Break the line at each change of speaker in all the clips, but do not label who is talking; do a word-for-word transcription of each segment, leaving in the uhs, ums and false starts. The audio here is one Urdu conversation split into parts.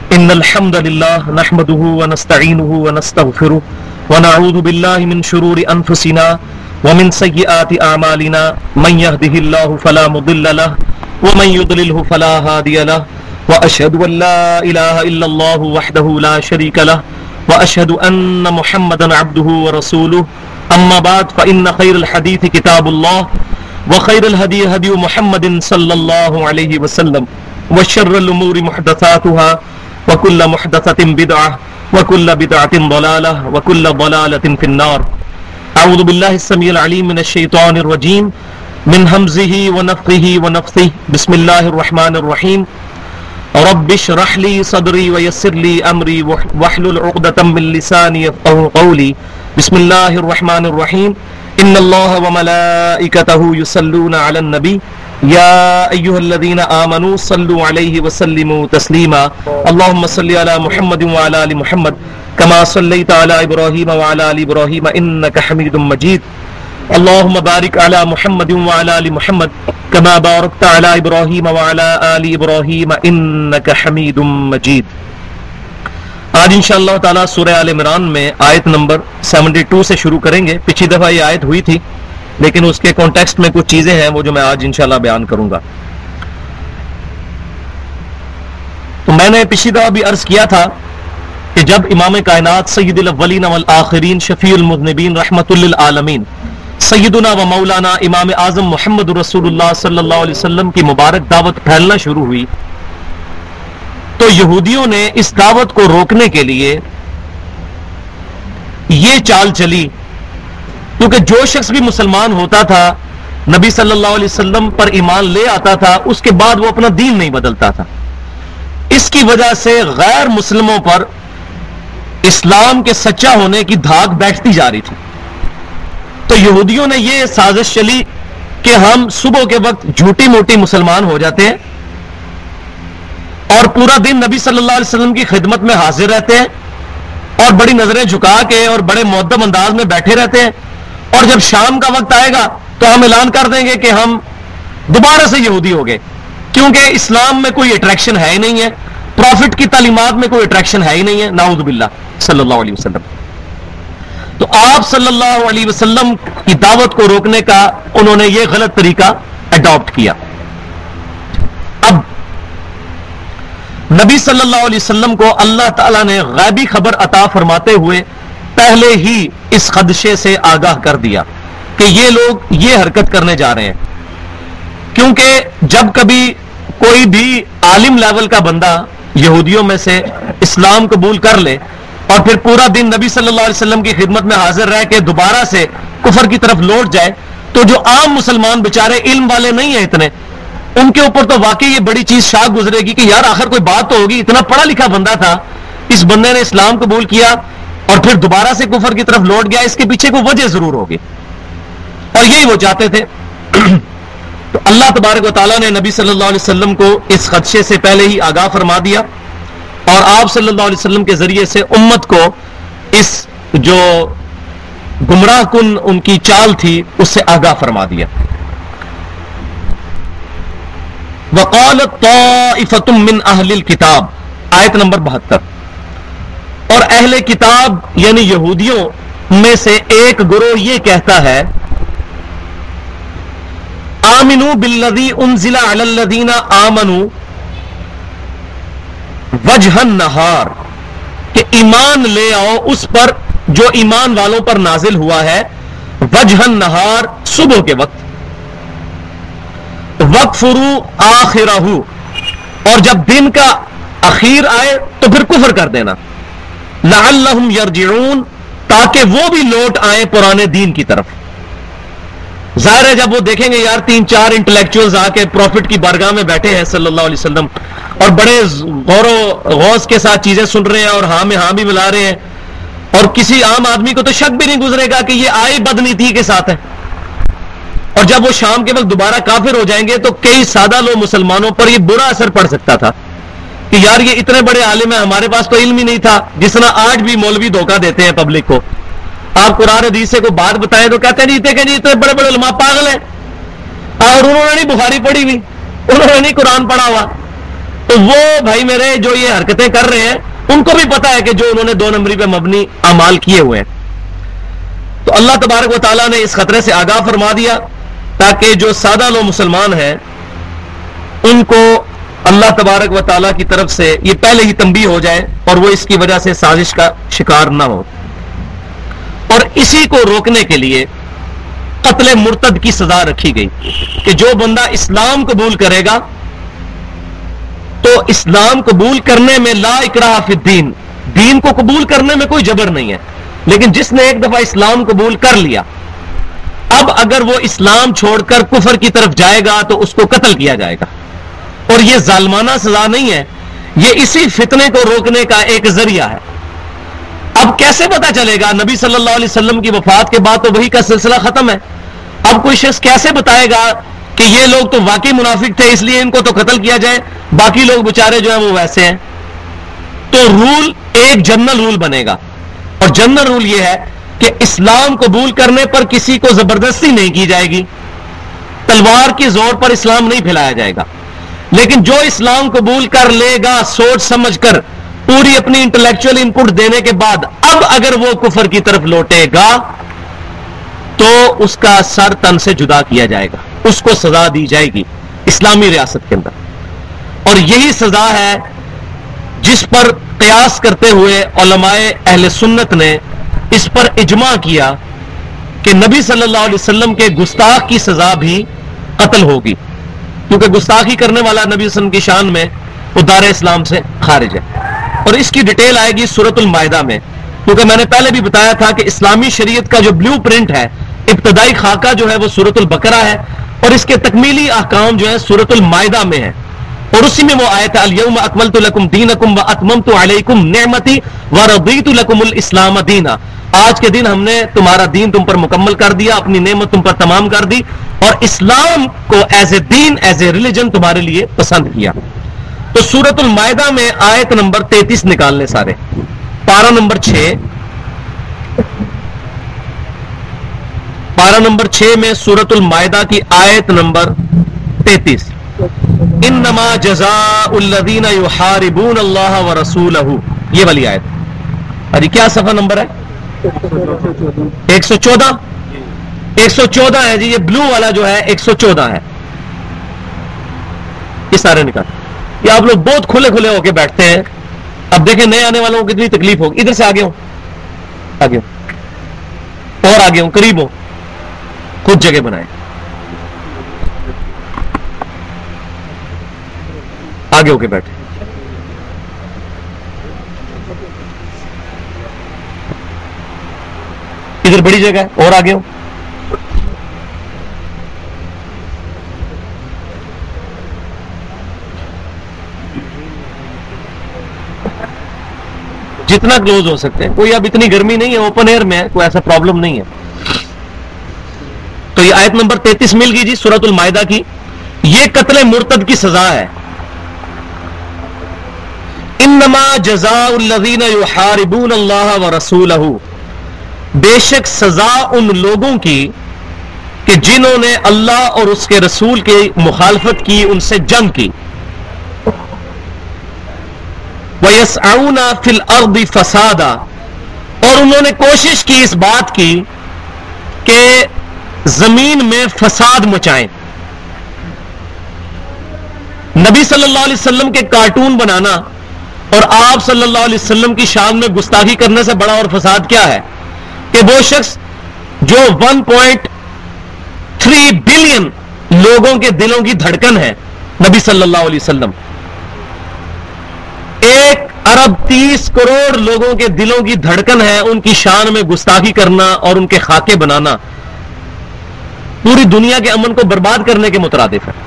إن الحمد لله نحمده ونستعينه ونستغفره ونعوذ بالله من شرور أنفسنا ومن سيئات أعمالنا من يهده الله فلا مضل له ومن يضلله فلا هادي له وأشهد أن لا إله إلا الله وحده لا شريك له وأشهد أن محمدا عبده ورسوله أما بعد فإن خير الحديث كتاب الله وخير الهدي هدي محمد صلى الله عليه وسلم وشر الأمور محدثاتها وكل محدثة بدعة وكل بدعة ضلالة وكل ضلالة في النار. أعوذ بالله السميع العليم من الشيطان الرجيم من همزه ونفخه ونفثه. بسم الله الرحمن الرحيم. رب اشرح لي صدري ويسر لي أمري واحلل عقدة من لساني يفقهوا قولي. بسم الله الرحمن الرحيم. إن الله وملائكته يصلون على النبي يا أيها الذين آمنوا صلوا عليه وسلموا تسليما. اللهم صل على محمد وعلى آل محمد كما صليت على إبراهيم وعلى آل إبراهيم إنك حميد مجيد. اللهم بارك على محمد وعلى آل محمد كما باركت على إبراهيم وعلى آل إبراهيم إنك حميد مجيد. آج انشاءاللہ تعالیٰ سورہ آل عمران میں آیت نمبر بہتر سے شروع کریں گے. پچھلی دفعہ یہ آیت ہوئی تھی لیکن اس کے کانٹیکسٹ میں کچھ چیزیں ہیں وہ جو میں آج انشاءاللہ بیان کروں گا. تو میں نے پچھلی دفعہ بھی عرض کیا تھا کہ جب امام کائنات سید الاولین والآخرین شفیع المذنبین رحمت للعالمین سیدنا و مولانا امام اعظم محمد رسول اللہ صلی اللہ علیہ وسلم کی مبارک دعوت پھیلنا شروع ہوئی تو یہودیوں نے اس دعوت کو روکنے کے لیے یہ چال چلی، کیونکہ جو شخص بھی مسلمان ہوتا تھا نبی صلی اللہ علیہ وسلم پر ایمان لے آتا تھا اس کے بعد وہ اپنا دین نہیں بدلتا تھا. اس کی وجہ سے غیر مسلموں پر اسلام کے سچا ہونے کی دھاک بیٹھتی جا رہی تھی. تو یہودیوں نے یہ سازش چلی کہ ہم صبح کے وقت جھوٹی موٹی مسلمان ہو جاتے ہیں اور پورا دن نبی صلی اللہ علیہ وسلم کی خدمت میں حاضر رہتے ہیں اور بڑی نظریں جھکا کے اور بڑے مؤدب انداز میں بیٹھے رہتے ہیں، اور جب شام کا وقت آئے گا تو ہم اعلان کر دیں گے کہ ہم دوبارہ سے یہودی ہو گئے، کیونکہ اسلام میں کوئی اٹریکشن ہے ہی نہیں ہے، پروفٹ کی تعلیمات میں کوئی اٹریکشن ہے ہی نہیں ہے، نعوذ باللہ صلی اللہ علیہ وسلم. تو آپ صلی اللہ علیہ وسلم کی دعوت کو روکنے کا انہوں نے یہ غلط طریقہ اڈاپٹ کیا. اب نبی صلی اللہ علیہ وسلم کو اللہ تعالیٰ نے غیبی خبر عطا فرماتے ہوئے پہلے ہی اس خدشے سے آگاہ کر دیا کہ یہ لوگ یہ حرکت کرنے جا رہے ہیں. کیونکہ جب کبھی کوئی بھی عالم لیول کا بندہ یہودیوں میں سے اسلام قبول کر لے اور پھر پورا دن نبی صلی اللہ علیہ وسلم کی خدمت میں حاضر رہ کے دوبارہ سے کفر کی طرف لوٹ جائے تو جو عام مسلمان بیچارے علم والے نہیں ہیں اتنے، ان کے اوپر تو واقعی یہ بڑی چیز شاک گزرے گی کہ یار آخر کوئی بات تو ہوگی، اتنا پڑھا لکھا بندہ تھا، اس بندے نے اسلام قبول کیا اور پھر دوبارہ سے کفر کی طرف لوٹ گیا، اس کے پیچھے کوئی وجہ ضرور ہوگی، اور یہی وہ چاہتے تھے. تو اللہ تبارک و تعالیٰ نے نبی صلی اللہ علیہ وسلم کو اس خدشے سے پہلے ہی آگاہ فرما دیا اور آپ صلی اللہ علیہ وسلم کے ذریعے سے امت کو اس جو گمراہ کن ان کی چال تھی اس سے آگاہ فرما دیا. وقالت طائفة من اہل الکتاب، آیت نمبر بہتر. اور اہل کتاب یعنی یہودیوں میں سے ایک گروہ یہ کہتا ہے آمنوا بالذی انزل علی الذین آمنوا وجہ النہار، کہ ایمان لے آؤ اس پر جو ایمان والوں پر نازل ہوا ہے وجہ النہار، صبح کے وقت، وَاکْفُرُوا آخِرَهُ، اور جب دن کا اخیر آئے تو پھر کفر کر دینا، لَعَلَّهُمْ يَرْجِعُونَ، تاکہ وہ بھی لوٹ آئیں پرانے دین کی طرف. ظاہر ہے جب وہ دیکھیں گے یار تین چار انٹلیکچوئلز آ کے پروفٹ کی بارگاہ میں بیٹھے ہیں صلی اللہ علیہ وسلم اور بڑے غور و غوث کے ساتھ چیزیں سن رہے ہیں اور ہاں میں ہاں بھی ملا رہے ہیں، اور کسی عام آدمی کو تو شک بھی نہیں گزرے گا کہ یہ آئے بدنیتی کے ساتھ ہے، اور جب وہ شام کے وقت دوبارہ کافر ہو جائیں گے تو کئی سادہ لوگ مسلمانوں پر یہ برا اثر پڑ سکتا تھا کہ یار یہ اتنے بڑے عالم ہیں، ہمارے پاس تو علم ہی نہیں تھا. جس طرح آج بھی مولوی دھوکہ دیتے ہیں پبلک کو، آپ قرآن حدیث سے کوئی بات بتائیں تو کہتے ہیں جیتے کہ جی اتنے بڑے بڑے علماء پاگل ہیں اور انہوں نے نہیں بخاری پڑھی ہوئی، انہوں نے نہیں قرآن پڑھا ہوا، تو وہ بھائی میرے جو یہ حرکتیں کر رہے ہیں ان کو بھی پتا ہے کہ جو انہوں نے دو نمبری پہ مبنی اعمال کیے ہوئے ہیں. تو اللہ تبارک و تعالیٰ نے اس خطرے سے آگاہ فرما دیا تاکہ جو سادہ لوگ مسلمان ہیں ان کو اللہ تبارک و تعالیٰ کی طرف سے یہ پہلے ہی تنبیہ ہو جائے اور وہ اس کی وجہ سے سازش کا شکار نہ ہو. اور اسی کو روکنے کے لیے قتل مرتد کی سزا رکھی گئی کہ جو بندہ اسلام قبول کرے گا تو اسلام قبول کرنے میں لا اکراہ فی الدین، دین کو قبول کرنے میں کوئی جبر نہیں ہے، لیکن جس نے ایک دفعہ اسلام قبول کر لیا اب اگر وہ اسلام چھوڑ کر کفر کی طرف جائے گا تو اس کو قتل کیا جائے گا. اور یہ ظالمانہ سزا نہیں ہے، یہ اسی فتنے کو روکنے کا ایک ذریعہ ہے. اب کیسے پتا چلے گا؟ نبی صلی اللہ علیہ وسلم کی وفات کے بعد تو وحی کا سلسلہ ختم ہے. اب کوئی شخص کیسے بتائے گا کہ یہ لوگ تو واقعی منافق تھے اس لیے ان کو تو قتل کیا جائے، باقی لوگ بیچارے جو ہیں وہ ویسے ہیں؟ تو رول ایک جنرل رول بنے گا، اور جنرل رول یہ ہے کہ اسلام قبول کرنے پر کسی کو زبردستی نہیں کی جائے گی، تلوار کے زور پر اسلام نہیں پھیلایا جائے گا. لیکن جو اسلام قبول کر لے گا سوچ سمجھ کر پوری اپنی انٹلیکچوئل ان پٹ دینے کے بعد اب اگر وہ کفر کی طرف لوٹے گا تو اس کا سر تن سے جدا کیا جائے گا، اس کو سزا دی جائے گی اسلامی ریاست کے اندر. اور یہی سزا ہے جس پر قیاس کرتے ہوئے علماء اہل سنت نے اس پر اجماع کیا کہ نبی صلی اللہ علیہ وسلم کے گستاخ کی سزا بھی قتل ہوگی، کیونکہ گستاخی کرنے والا نبی صلی اللہ علیہ وسلم کی شان میں وہ دار اسلام سے خارج ہے. اور اس کی ڈیٹیل آئے گی سورۃ المائدہ میں، کیونکہ میں نے پہلے بھی بتایا تھا کہ اسلامی شریعت کا جو بلیو پرنٹ ہے، ابتدائی خاکہ جو ہے وہ سورۃ البقرہ ہے، اور اس کے تکمیلی احکام جو ہے سورۃ المائدہ میں ہے. اور اسی میں وہ آیت ہے الیوم اکملت لکم دینکم واتممت علیکم نعمتی ورضیت لکم الاسلام دینا. آج کے دن ہم نے تمہارا دین تم پر مکمل کر دیا، اپنی نعمت تم پر تمام کر دی، اور اسلام کو ایز اے دین ایز اے ریلیجن تمہارے لیے پسند کیا. تو سورۃ المائدہ میں آیت نمبر تینتیس نکال لیں سارے، پارہ نمبر چھ، پارہ نمبر چھ میں سورۃ المائدہ کی آیت نمبر تینتیس. انما جزاء الذین یحاربون اللہ ورسولہ، یہ والی آیت. ارے کیا صفحہ نمبر ہے؟ ایک سو چودہ ایک سو چودہ ہے جی. یہ بلو والا جو ہے ایک سو چودہ ہے. یہ سارے نکال. یہ آپ لوگ بہت کھلے کھلے ہو کے بیٹھتے ہیں. اب دیکھیں نئے آنے والوں کو کتنی تکلیف ہوگی. ادھر سے آگے ہوں آگے ہوں اور آگے ہوں قریب ہوں، خود جگہ بنائیں. آگے ہو کے بیٹھے. ادھر بڑی جگہ ہے اور آگے ہو. جتنا کلوز ہو سکتے ہیں. کوئی اب اتنی گرمی نہیں ہے، اوپن ایئر میں ہے، کوئی ایسا پرابلم نہیں ہے. تو یہ آیت نمبر تینتیس مل گئی جی سورۃ المائدہ کی. یہ قتل مرتد کی سزا ہے. انما جزاء الذین یحاربون اللہ ورسولہ، بے شک سزا ان لوگوں کی کہ جنہوں نے اللہ اور اس کے رسول کی مخالفت کی، ان سے جنگ کی. وَيَسْعَوْنَ فِي الْأَرْضِ فَسَادًا، اور انہوں نے کوشش کی اس بات کی کہ زمین میں فساد مچائیں. نبی صلی اللہ علیہ وسلم کے کارٹون بنانا اور آپ صلی اللہ علیہ وسلم کی شان میں گستاخی کرنے سے بڑا اور فساد کیا ہے کہ وہ شخص جو ون پوائنٹ تھری بلین لوگوں کے دلوں کی دھڑکن ہے، نبی صلی اللہ علیہ وسلم، ایک ارب تیس کروڑ لوگوں کے دلوں کی دھڑکن ہے، ان کی شان میں گستاخی کرنا اور ان کے خاکے بنانا پوری دنیا کے امن کو برباد کرنے کے مترادف ہے.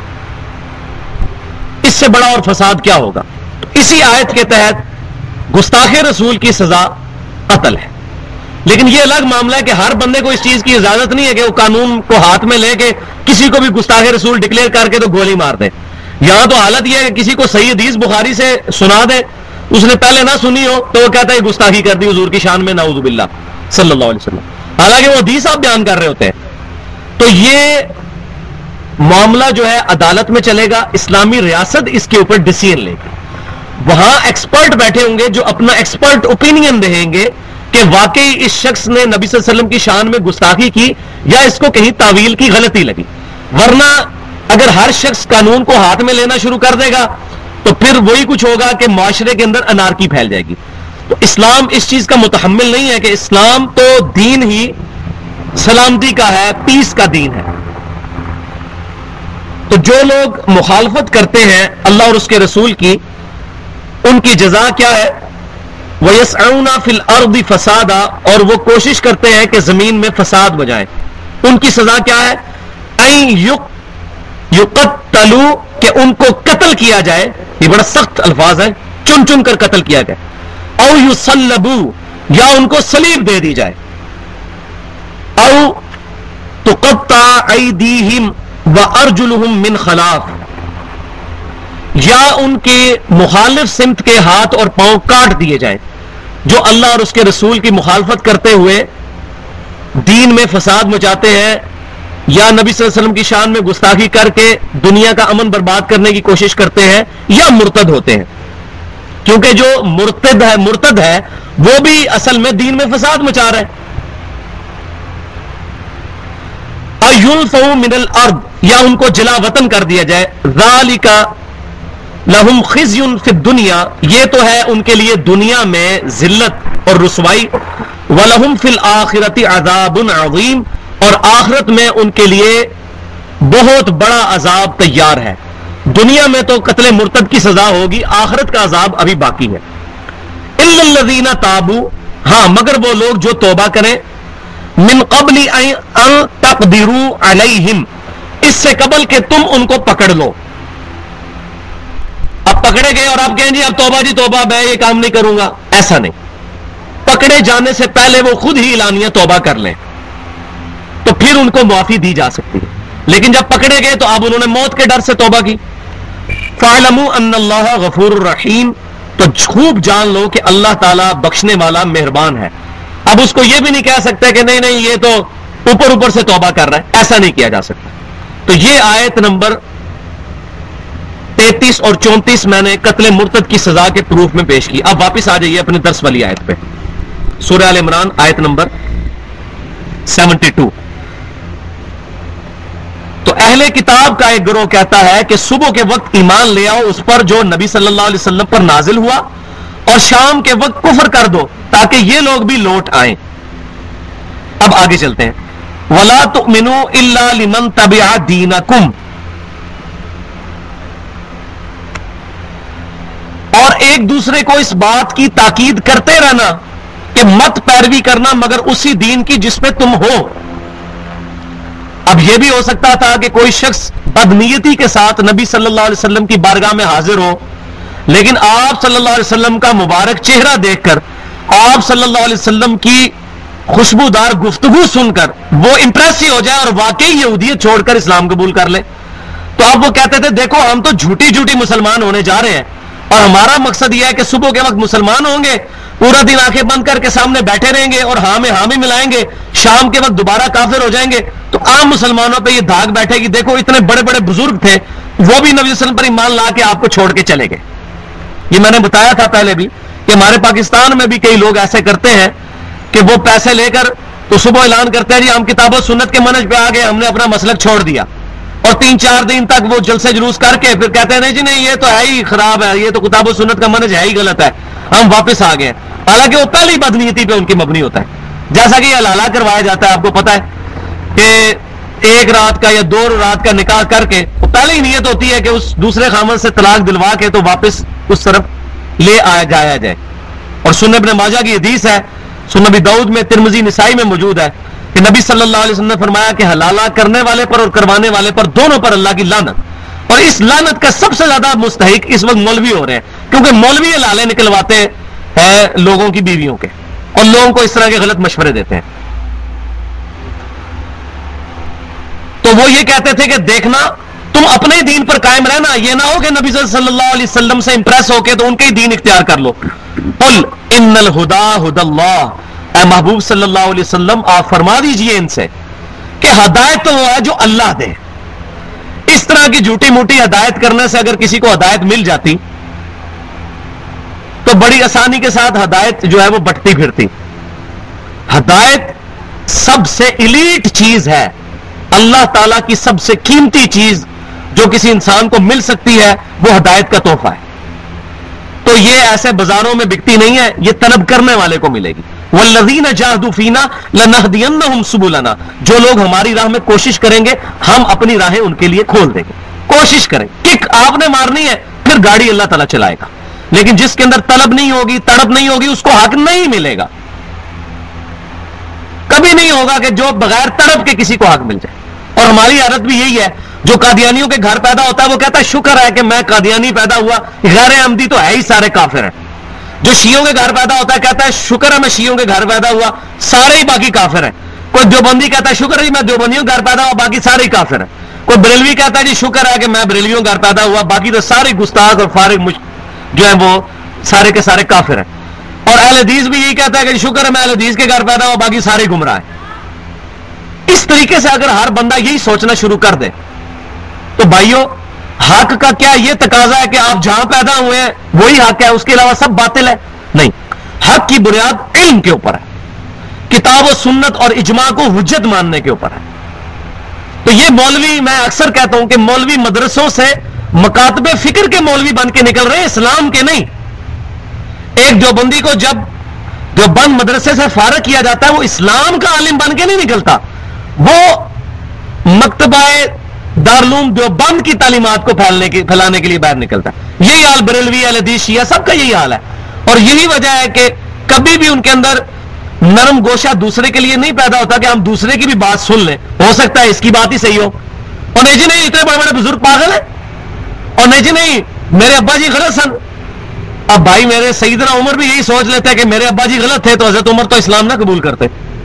اس سے بڑا اور فساد کیا ہوگا؟ تو اسی آیت کے تحت گستاخ رسول کی سزا قتل ہے. لیکن یہ الگ معاملہ ہے کہ ہر بندے کو اس چیز کی اجازت نہیں ہے کہ وہ قانون کو ہاتھ میں لے کے کسی کو بھی گستاخ رسول ڈکلیئر کر کے تو گولی مار دے. یہاں تو حالت یہ ہے کہ کسی کو صحیح حدیث بخاری سے سنا دے، اس نے پہلے نہ سنی ہو تو وہ کہتا ہے گستاخی کر دی حضور کی شان میں، نعوذ باللہ صلی اللہ علیہ وسلم، حالانکہ وہ حدیث آپ بیان کر رہے ہوتے ہیں. تو یہ معاملہ جو ہے عدالت میں چلے گا, اسلامی ریاست اس کے اوپر ڈیسیژن لے گی. وہاں ایکسپرٹ بیٹھے ہوں گے جو اپنا ایکسپرٹ اوپینین دیں گے کہ واقعی اس شخص نے نبی صلی اللہ علیہ وسلم کی شان میں گستاخی کی یا اس کو کہیں تعویل کی غلطی لگی. ورنہ اگر ہر شخص قانون کو ہاتھ میں لینا شروع کر دے گا تو پھر وہی کچھ ہوگا کہ معاشرے کے اندر انارکی پھیل جائے گی. تو اسلام اس چیز کا متحمل نہیں ہے کہ اسلام تو دین ہی سلامتی کا ہے, پیس کا دین ہے. تو جو لوگ مخالفت کرتے ہیں اللہ اور اس کے رسول کی, ان کی جزا کیا ہے؟ وَيَسْعَوْنَ فِي الْأَرْضِ فَسَادًا, اور وہ کوشش کرتے ہیں کہ زمین میں فساد بجائیں. ان کی سزا کیا ہے؟ أَن يُقَتَّلُوا, کہ ان کو قتل کیا جائے. یہ بڑا سخت الفاظ ہے, چن چن کر قتل کیا جائے. او يُصَلَّبُوا, یا ان کو صلیب دے دی جائے. او تُقَطَّعَ أَيْدِيهِمْ وَأَرْجُلُهُمْ مِنْ خَلَافٍ, یا ان کے مخالف سمت کے ہاتھ اور پاؤں کاٹ دیے جائیں جو اللہ اور اس کے رسول کی مخالفت کرتے ہوئے دین میں فساد مچاتے ہیں یا نبی صلی اللہ علیہ وسلم کی شان میں گستاخی کر کے دنیا کا امن برباد کرنے کی کوشش کرتے ہیں یا مرتد ہوتے ہیں. کیونکہ جو مرتد ہے مرتد ہے وہ بھی اصل میں دین میں فساد مچا رہا ہے. اَيُنْفَوْا مِنَ الْأَرْضِ, یا ان کو جلا وطن کر دیا جائے. ذَلِكَ لہم خزی فی الدنیا, یہ تو ہے ان کے لیے دنیا میں ذلت اور رسوائی. ولہم فی الآخرۃ عذاب عظیم, اور آخرت میں ان کے لیے بہت بڑا عذاب تیار ہے. دنیا میں تو قتل مرتد کی سزا ہوگی, آخرت کا عذاب ابھی باقی ہے. الا الذین تابوا, ہاں مگر وہ لوگ جو توبہ کریں. من قبل ان تقدروا علیہم, اس سے قبل کہ تم ان کو پکڑ لو. اب پکڑے گئے اور آپ کہیں جی اب توبہ جی توبہ میں یہ کام نہیں کروں گا, ایسا نہیں. پکڑے جانے سے پہلے وہ خود ہی اعلانیہ توبہ کر لیں تو پھر ان کو معافی دی جا سکتی ہے. لیکن جب پکڑے گئے تو اب انہوں نے موت کے ڈر سے توبہ کی. فَاعْلَمُوا أَنَّ اللَّهَ غَفُورٌ رَحِيمٌ, تو خوب جان لو کہ اللہ تعالیٰ بخشنے والا مہربان ہے. اب اس کو یہ بھی نہیں کہہ سکتے کہ نہیں نہیں یہ تو اوپر اوپر سے توبہ کر رہا ہے, ایسا نہیں کیا جا سکتا. تو یہ آیت نمبر تینتیس اور چونتیس میں نے قتل مرتد کی سزا کے پروف میں پیش کی. اب واپس آ جائیے اپنے درس والی آیت پہ, سورہ آل عمران آیت نمبر سیونٹی ٹو. تو اہل کتاب کا ایک گروہ کہتا ہے کہ صبح کے وقت ایمان لے آؤ اس پر جو نبی صلی اللہ علیہ وسلم پر نازل ہوا, اور شام کے وقت کفر کر دو تاکہ یہ لوگ بھی لوٹ آئیں. اب آگے چلتے ہیں. وَلَا تُؤْمِنُوا إِلَّا لِمَنْ تَبِعَ دِينَكُمْ, اور ایک دوسرے کو اس بات کی تاکید کرتے رہنا کہ مت پیروی کرنا مگر اسی دین کی جس پہ تم ہو. اب یہ بھی ہو سکتا تھا کہ کوئی شخص بدنیتی کے ساتھ نبی صلی اللہ علیہ وسلم کی بارگاہ میں حاضر ہو, لیکن آپ صلی اللہ علیہ وسلم کا مبارک چہرہ دیکھ کر, آپ صلی اللہ علیہ وسلم کی خوشبودار گفتگو سن کر وہ امپریس ہی ہو جائے اور واقعی یہودیت چھوڑ کر اسلام قبول کر لے. تو اب وہ کہتے تھے دیکھو ہم تو جھوٹی جھوٹی مسلمان ہونے جا رہے ہیں, اور ہمارا مقصد یہ ہے کہ صبح کے وقت مسلمان ہوں گے, پورا دن آنکھیں بند کر کے سامنے بیٹھے رہیں گے اور ہاں میں ہاں میں ملائیں گے, شام کے وقت دوبارہ کافر ہو جائیں گے. تو عام مسلمانوں پہ یہ داغ بیٹھے گی, دیکھو اتنے بڑے بڑے بزرگ تھے وہ بھی نبی صلی اللہ علیہ وسلم پر ایمان لا کے آپ کو چھوڑ کے چلے گئے. یہ میں نے بتایا تھا پہلے بھی کہ ہمارے پاکستان میں بھی کئی لوگ ایسے کرتے ہیں کہ وہ پیسے لے کر تو صبح اعلان کرتے ہیں جی ہم کتاب و سنت کے منہج پہ آ گئے, ہم نے اپنا مسلک چھوڑ دیا, اور تین چار دن تک وہ جلسے جلوس کر کے پھر کہتے ہیں نہیں جی نہیں یہ تو ہے ہی خراب ہے, یہ تو کتاب و سنت کا منہج ہے ہی غلط ہے, ہم واپس آ گئے. حالانکہ وہ پہلی بدنیتی پہ ان کی مبنی ہوتا ہے. جیسا کہ یہ حلالہ کروایا جاتا ہے, آپ کو پتا ہے کہ ایک رات کا یا دو رات کا نکاح کر کے وہ پہلے ہی نیت ہوتی ہے کہ اس دوسرے خامن سے طلاق دلوا کے تو واپس اس طرف لے آیا جایا جائے. اور سنن ابن ماجہ کی حدیث ہے, سنن ابی داؤد میں, ترمذی نسائی میں موجود ہے کہ نبی صلی اللہ علیہ وسلم نے فرمایا کہ حلالہ کرنے والے پر اور کروانے والے پر دونوں پر اللہ کی لعنت, اور اس لعنت کا سب سے زیادہ مستحق اس وقت مولوی ہو رہے ہیں, کیونکہ مولوی حلالے نکلواتے ہیں لوگوں کی بیویوں کے اور لوگوں کو اس طرح کے غلط مشورے دیتے ہیں. تو وہ یہ کہتے تھے کہ دیکھنا تم اپنے دین پر قائم رہنا, یہ نہ ہو کہ نبی صلی اللہ علیہ وسلم سے امپریس ہو کے تو ان کے ہی دین اختیار کر لو. قل ان الہدی ہدی اللہ, اے محبوب صلی اللہ علیہ وسلم آپ فرما دیجئے ان سے کہ ہدایت تو وہ ہے جو اللہ دے. اس طرح کی جھوٹی موٹی ہدایت کرنے سے اگر کسی کو ہدایت مل جاتی تو بڑی آسانی کے ساتھ ہدایت جو ہے وہ بٹتی پھرتی. ہدایت سب سے ایلیٹ چیز ہے, اللہ تعالیٰ کی سب سے قیمتی چیز جو کسی انسان کو مل سکتی ہے وہ ہدایت کا تحفہ ہے. تو یہ ایسے بازاروں میں بکتی نہیں ہے, یہ طلب کرنے والے کو ملے گی. وَالَّذِينَ جَاهَدُوا فِينَا لَنَهْدِيَنَّهُمْ سُبُلَنَا, جو لوگ ہماری راہ میں کوشش کریں گے ہم اپنی راہیں ان کے لیے کھول دیں گے. کوشش کریں, کک آپ نے مارنی ہے پھر گاڑی اللہ تعالیٰ چلائے گا. لیکن جس کے اندر طلب نہیں ہوگی, تڑپ نہیں ہوگی, اس کو حق نہیں ملے گا. کبھی نہیں ہوگا کہ جو بغیر تڑپ کے کسی کو حق مل جائے. اور ہماری عادت بھی یہی ہے, جو قادیانیوں کے گھر پیدا ہوتا ہے وہ کہتا ہے شکر ہے کہ میں قادیانی پیدا ہوا, غیر احمدی تو ہے ہی سارے کافر ہیں. جو شیعوں کے گھر پیدا ہوتا ہے کہتا ہے شکر ہے میں شیعوں کے گھر پیدا ہوا, سارے ہی باقی کافر ہیں. کوئی دیوبندی کہتا ہے شکر ہے میں دیوبندیوں کے گھر پیدا ہوا, باقی سارے ہی کافر ہیں. کوئی بریلوی کہتا ہے جی شکر ہے کہ میں بریلویوں کے گھر پیدا ہوا, باقی تو سارے گستاخ اور فارغ مش... جو ہے وہ سارے کے سارے کافر ہیں. اور اہل حدیث بھی یہی کہتا ہے کہ شکر ہے میں اہل حدیث کے گھر پیدا ہوا, باقی سارے گمراہ ہیں. اس طریقے سے اگر ہر بندہ یہی سوچنا شروع کر دے تو بھائیوں حق کا کیا یہ تقاضا ہے کہ آپ جہاں پیدا ہوئے ہیں وہی حق ہے, اس کے علاوہ سب باطل ہے؟ نہیں. حق کی بنیاد علم کے اوپر ہے, کتاب و سنت اور اجماع کو حجت ماننے کے اوپر ہے. تو یہ مولوی, میں اکثر کہتا ہوں کہ مولوی مدرسوں سے مکاتب فکر کے مولوی بن کے نکل رہے ہیں, اسلام کے نہیں. ایک دیوبندی کو جب دیوبند مدرسے سے فارغ کیا جاتا ہے وہ اسلام کا عالم بن کے نہیں نکلتا, وہ مکتبہ دارالعلوم دیوبند کی تعلیمات کو پھیلنے کے پھیلانے کے لیے باہر نکلتا ہے. یہی حال بریلوی, اہل حدیث, شیعہ سب کا یہی حال ہے. اور یہی وجہ ہے کہ کبھی بھی ان کے اندر نرم گوشہ دوسرے کے لیے نہیں پیدا ہوتا کہ ہم دوسرے کی بھی بات سن لیں, ہو سکتا ہے اس کی بات ہی صحیح ہو. اور نہیں جی نہیں اتنے بڑے بڑے بزرگ پاگل ہیں, اور نہیں جی نہیں میرے ابا جی غلط سن. اب بھائی میرے سیدنا عمر بھی یہی سوچ لیتے کہ میرے ابا جی غلط تھے تو حضرت عمر تو اسلام نہ قبول کرتے.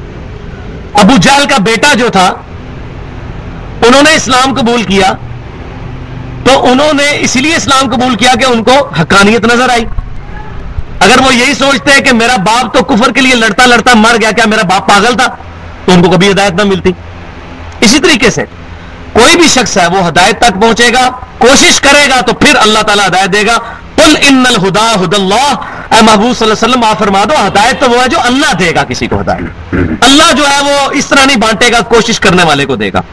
ابو جہل کا بیٹا جو تھا انہوں نے اسلام قبول کیا تو انہوں نے اسی لیے اسلام قبول کیا کہ ان کو حقانیت نظر آئی. اگر وہ یہی سوچتے ہیں کہ میرا باپ تو کفر کے لیے لڑتا لڑتا مر گیا, کیا میرا باپ پاگل تھا, تو ان کو کبھی ہدایت نہ ملتی. اسی طریقے سے کوئی بھی شخص ہے وہ ہدایت تک پہنچے گا, کوشش کرے گا تو پھر اللہ تعالیٰ ہدایت دے گا. قل ان الہدی ہدی اللہ, اے محبوب صلی اللہ علیہ وسلم آپ فرما دو ہدایت تو وہ ہے جو اللہ دے گا کسی کو ہدایت. اللہ جو ہے وہ اس طرح نہیں بانٹے گا, کوشش کرنے والے کو دے گا.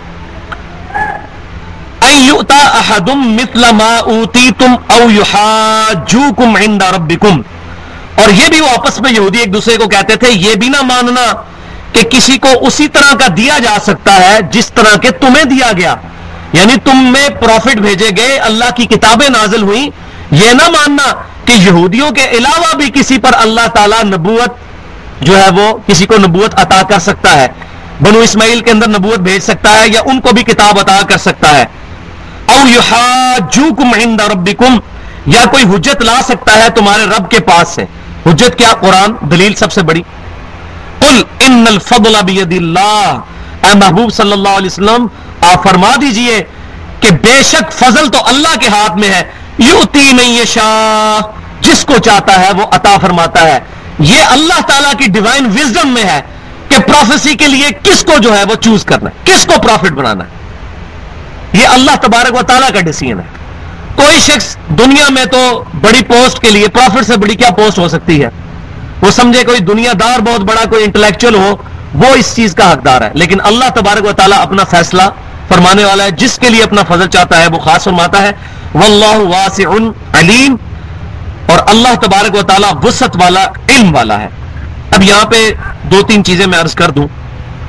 ان یؤتی احد مثل ما اوتیتم او یحاجوکم عند ربکم. اور یہ بھی وہ آپس میں یہودی ایک دوسرے کو کہتے تھے یہ بھی نہ ماننا کہ کسی کو اسی طرح کا دیا جا سکتا ہے جس طرح کے تمہیں دیا گیا, یعنی تم میں پروفٹ بھیجے گئے, اللہ کی کتابیں نازل ہوئیں. یہ نہ ماننا کہ یہودیوں کے علاوہ بھی کسی پر اللہ تعالیٰ نبوت جو ہے وہ کسی کو نبوت عطا کر سکتا ہے, بنو اسماعیل کے اندر نبوت بھیج سکتا ہے یا ان کو بھی کتاب عطا کر سکتا ہے. او یحاجوکم عند ربکم, یا کوئی حجت لا سکتا ہے تمہارے رب کے پاس سے. حجت کیا؟ قرآن, دلیل سب سے بڑی. قل ان الفضل بید اللہ, اے محبوب صلی اللہ علیہ وسلم آپ فرما دیجئے کہ بے شک فضل تو اللہ کے ہاتھ میں ہے. یؤتی من یشاء, جس کو چاہتا ہے وہ عطا فرماتا ہے. یہ اللہ تعالیٰ کی ڈیوائن وزڈم میں ہے کہ پروفیسی کے لیے کس کو جو ہے وہ چوز کرنا ہے, کس کو پروفٹ بنانا ہے. یہ اللہ تبارک و تعالیٰ کا ڈیسیژن ہے. کوئی شخص دنیا میں تو بڑی پوسٹ کے لیے, پروفٹ سے بڑی کیا پوسٹ ہو سکتی ہے, وہ سمجھے کوئی دنیا دار بہت بڑا کوئی انٹلیکچوئل ہو وہ اس چیز کا حقدار ہے. لیکن اللہ تبارک و تعالیٰ اپنا فیصلہ فرمانے والا ہے, جس کے لیے اپنا فضل چاہتا ہے وہ خاص فرماتا ہے. واللہ واسع علیم, اور اللہ تبارک و تعالیٰ وسعت والا, علم والا ہے. اب یہاں پہ دو تین چیزیں میں عرض کر دوں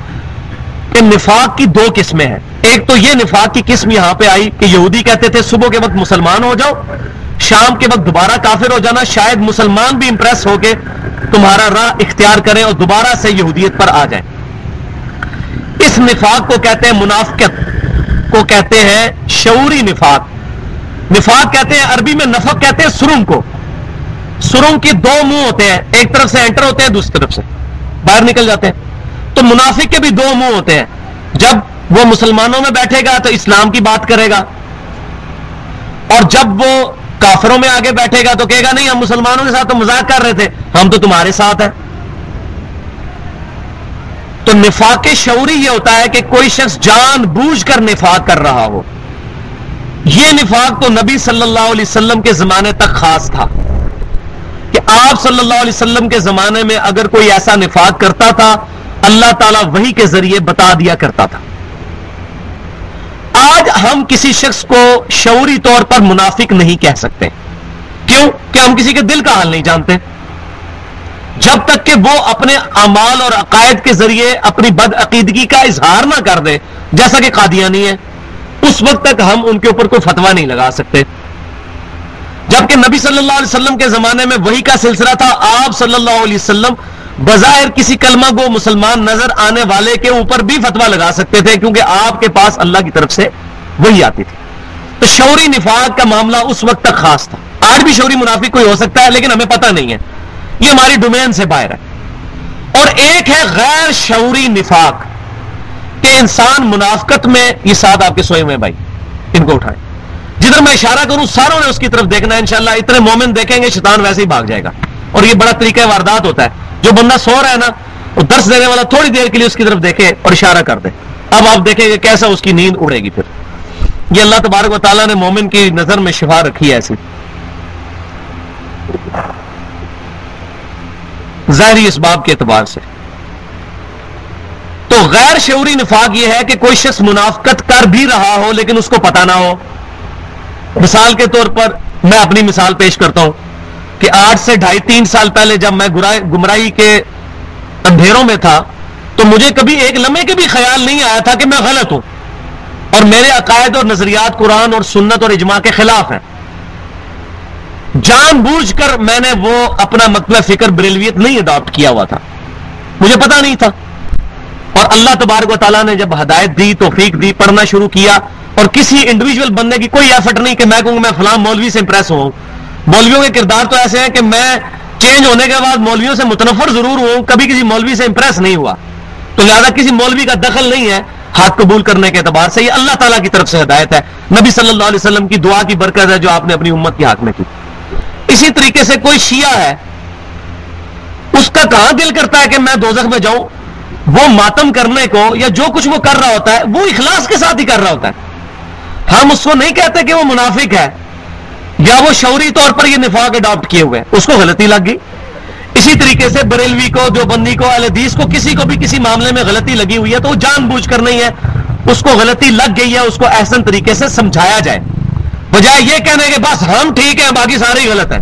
کہ نفاق کی دو قسمیں ہیں. ایک تو یہ نفاق کی قسم یہاں پہ آئی کہ یہودی کہتے تھے صبح کے وقت مسلمان ہو جاؤ, شام کے وقت دوبارہ کافر ہو جانا, شاید مسلمان بھی امپریس ہو کے تمہارا راہ اختیار کریں اور دوبارہ سے یہودیت پر آ جائیں. اس نفاق کو کہتے ہیں منافقت, کو کہتے ہیں شعوری نفاق. نفاق کہتے ہیں عربی میں نفق کہتے ہیں سرنگ کو. سرنگ کے دو منہ ہوتے ہیں, ایک طرف سے انٹر ہوتے ہیں دوسری طرف سے باہر نکل جاتے ہیں. تو منافق کے بھی دو منہ ہوتے ہیں. جب وہ مسلمانوں میں بیٹھے گا تو اسلام کی بات کرے گا, اور جب وہ کافروں میں آگے بیٹھے گا تو کہے گا نہیں ہم مسلمانوں کے ساتھ تو مذاق کر رہے تھے, ہم تو تمہارے ساتھ ہیں. تو نفاق شعوری یہ ہوتا ہے کہ کوئی شخص جان بوجھ کر نفاق کر رہا ہو, یہ نفاق تو نبی صلی اللہ علیہ وسلم کے زمانے تک خاص تھا کہ آپ صلی اللہ علیہ وسلم کے زمانے میں اگر کوئی ایسا نفاق کرتا تھا اللہ تعالیٰ وحی کے ذریعے بتا دیا کرتا تھا. آج ہم کسی شخص کو شعوری طور پر منافق نہیں کہہ سکتے. کیوں؟ کہ ہم کسی کے دل کا حال نہیں جانتے. جب تک کہ وہ اپنے اعمال اور عقائد کے ذریعے اپنی بد عقیدگی کا اظہار نہ کر دے جیسا کہ قادیانی ہے، اس وقت تک ہم ان کے اوپر کوئی فتویٰ نہیں لگا سکتے. جبکہ نبی صلی اللہ علیہ وسلم کے زمانے میں وحی کا سلسلہ تھا، آپ صلی اللہ علیہ وسلم بظاہر کسی کلمہ گو مسلمان نظر آنے والے کے اوپر بھی فتویٰ لگا سکتے تھے کیونکہ آپ کے پاس اللہ کی طرف سے وحی آتی تھی. تو شعوری نفاق کا معاملہ اس وقت تک خاص تھا. آج بھی شعوری منافق کوئی ہو سکتا ہے لیکن ہمیں پتہ نہیں ہے، یہ ہماری ڈومین سے باہر ہے. اور ایک ہے غیر شعوری نفاق کہ انسان منافقت میں، یہ ساتھ آپ کے سوئے ہوئے بھائی ان کو اٹھائیں، جدھر میں اشارہ کروں ساروں نے اس کی طرف دیکھنا ہے. انشاءاللہ اتنے مومن دیکھیں گے شیطان ویسے ہی بھاگ جائے گا. اور یہ بڑا طریقہ واردات ہوتا ہے، جو بندہ سو رہا ہے نا وہ درس دینے والا تھوڑی دیر کے لیے اس کی طرف دیکھے اور اشارہ کر دے. اب آپ دیکھیں گے کیسا اس کی نیند اڑے گی. پھر یہ اللہ تبارک و تعالیٰ نے مومن کی نظر میں شفا رکھی ہے ایسی ظاہری اسباب کے اعتبار سے. تو غیر شعوری نفاق یہ ہے کہ کوئی شخص منافقت کر بھی رہا ہو لیکن اس کو پتہ نہ ہو. مثال کے طور پر میں اپنی مثال پیش کرتا ہوں کہ آج سے ڈھائی تین سال پہلے جب میں گمراہی کے اندھیروں میں تھا تو مجھے کبھی ایک لمحے کے بھی خیال نہیں آیا تھا کہ میں غلط ہوں اور میرے عقائد اور نظریات قرآن اور سنت اور اجماع کے خلاف ہیں. جان بوجھ کر میں نے وہ اپنا مطلب فکر بریلویت نہیں اڈاپٹ کیا ہوا تھا، مجھے پتا نہیں تھا. اور اللہ تبارک و تعالیٰ نے جب ہدایت دی، توفیق دی، پڑھنا شروع کیا اور کسی انڈیویجول بندے کی کوئی ایفرٹ نہیں کہ میں کہوں میں فلاں مولوی سے امپریس ہوں. مولویوں کے کردار تو ایسے ہیں کہ میں چینج ہونے کے بعد مولویوں سے متنفر ضرور ہوں، کبھی کسی مولوی سے امپریس نہیں ہوا. تو لہذا کسی مولوی کا دخل نہیں ہے ہاتھ قبول کرنے کے اعتبار سے. یہ اللہ تعالیٰ کی طرف سے ہدایت ہے، نبی صلی اللہ علیہ وسلم کی دعا کی برکت ہے جو آپ نے اپنی امت کے حق میں کی. اسی طریقے سے کوئی شیعہ ہے، اس کا کہاں دل کرتا ہے کہ میں دوزخ میں جاؤں؟ وہ ماتم کرنے کو یا جو کچھ وہ کر رہا ہوتا ہے وہ اخلاص کے ساتھ ہی کر رہا ہوتا ہے. ہم اس کو نہیں کہتے کہ وہ منافق ہے یا وہ شعوری طور پر یہ نفاق اڈاپٹ کیے ہوئے، اس کو غلطی لگ گئی. اسی طریقے سے بریلوی کو، دیوبندی کو، اہل حدیث کو کسی کو بھی کسی معاملے میں غلطی لگی ہوئی ہے تو وہ جان بوجھ کر نہیں ہے، اس کو غلطی لگ گئی ہے، اس کو احسن طریقے سے سمجھایا جائے بجائے یہ کہنے کہ بس ہم ٹھیک ہیں باقی سارے ہی غلط ہیں.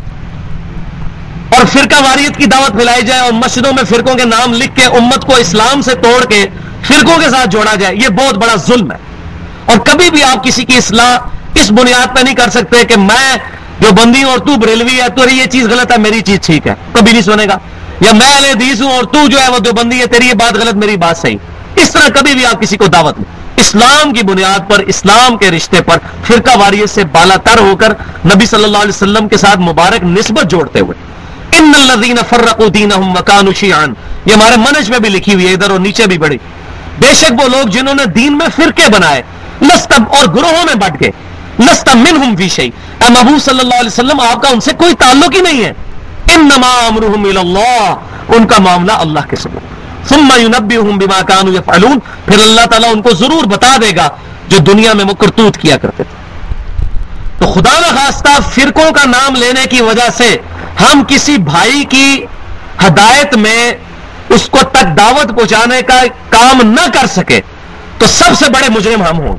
اور فرقہ واریت کی دعوت پھیلائی جائے اور مسجدوں میں فرقوں کے نام لکھ کے امت کو اسلام سے توڑ کے فرقوں کے ساتھ جوڑا جائے، یہ بہت بڑا ظلم ہے. اور کبھی بھی آپ کسی کی اصلاح اس بنیاد پہ نہیں کر سکتے کہ میں جو بندی ہوں اور تو بریلوی ہے، تو یہ چیز غلط ہے میری چیز ٹھیک ہے، کبھی نہیں سنے گا. یا میں اہل حدیث ہوں اور تو جو ہے وہ دیوبندی ہے، تیری یہ بات غلط میری بات صحیح. اس طرح کبھی بھی آپ کسی کو دعوت نہیں. اسلام کی بنیاد پر، اسلام کے رشتے پر، فرقہ واریت سے بالا تر ہو کر نبی صلی اللہ علیہ وسلم کے ساتھ مبارک نسبت جوڑتے ہوئے. ان الذین فرقوا دینہم وکانوا شیعا، یہ ہمارے منہج میں بھی لکھی ہوئی ہے ادھر اور نیچے بھی بڑی. بے شک وہ لوگ جنہوں نے دین میں فرقے بنائے، لست اور گروہوں میں بٹ گئے، لست منہم فی شیء، اے محبوب صلی اللہ علیہ وسلم آپ کا ان سے کوئی تعلق ہی نہیں ہے. انما امرہم الی اللہ، ان کا معاملہ اللہ کے ساتھ. ثم ینبئہم بما کانوا یفعلون، پھر اللہ تعالیٰ ان کو ضرور بتا دے گا جو دنیا میں وہ کرتوت کیا کرتے تھے. تو خدا نخواستہ فرقوں کا نام لینے کی وجہ سے ہم کسی بھائی کی ہدایت میں اس کو تک دعوت پہنچانے کا کام نہ کر سکے تو سب سے بڑے مجرم ہم ہوں گے.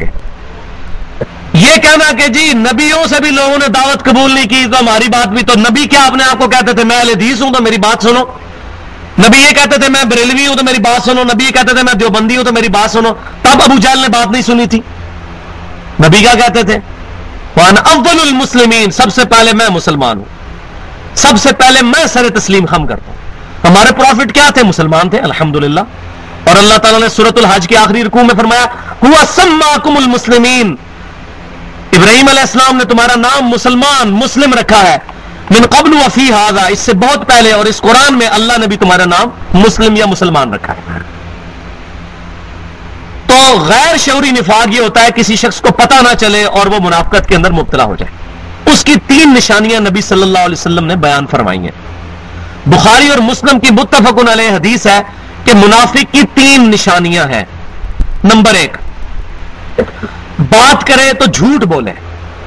یہ کہنا کہ جی نبیوں سے بھی لوگوں نے دعوت قبول نہیں کی تو ہماری بات بھی، تو نبی کیا اپنے آپ کو کہتے تھے میں اہل حدیث ہوں تو میری بات سنو؟ نبی یہ کہتے تھے میں بریلوی ہوں تو میری بات سنو؟ نبی یہ کہتے تھے میں دیوبندی ہوں تو میری بات سنو؟ تب ابو جہل نے بات نہیں سنی تھی. نبی کیا کہتے تھے؟ وَأَنَا أَفْضَلُ الْمُسْلِمِينَ، سب سے پہلے میں مسلمان ہوں، سب سے پہلے میں سر تسلیم خم کرتا ہوں. ہمارے پروفٹ کیا تھے؟ مسلمان تھے الحمدللہ. اور اللہ تعالیٰ نے سورۃ الحج کے آخری رکوع میں فرمایا هُوَ سَمَّاكُمُ الْمُسْلِمِينَ، ابراہیم علیہ السلام نے تمہارا نام مسلمان، مسلم رکھا ہے. من قبل وفی ھذا، اس سے بہت پہلے اور اس قرآن میں اللہ نے بھی تمہارا نام مسلم یا مسلمان رکھا ہے. تو غیر شعوری نفاق یہ ہوتا ہے کسی شخص کو پتہ نہ چلے اور وہ منافقت کے اندر مبتلا ہو جائے. اس کی تین نشانیاں نبی صلی اللہ علیہ وسلم نے بیان فرمائی ہیں. بخاری اور مسلم کی متفق علیہ حدیث ہے کہ منافق کی تین نشانیاں ہیں. نمبر ایک، بات کرے تو جھوٹ بولے.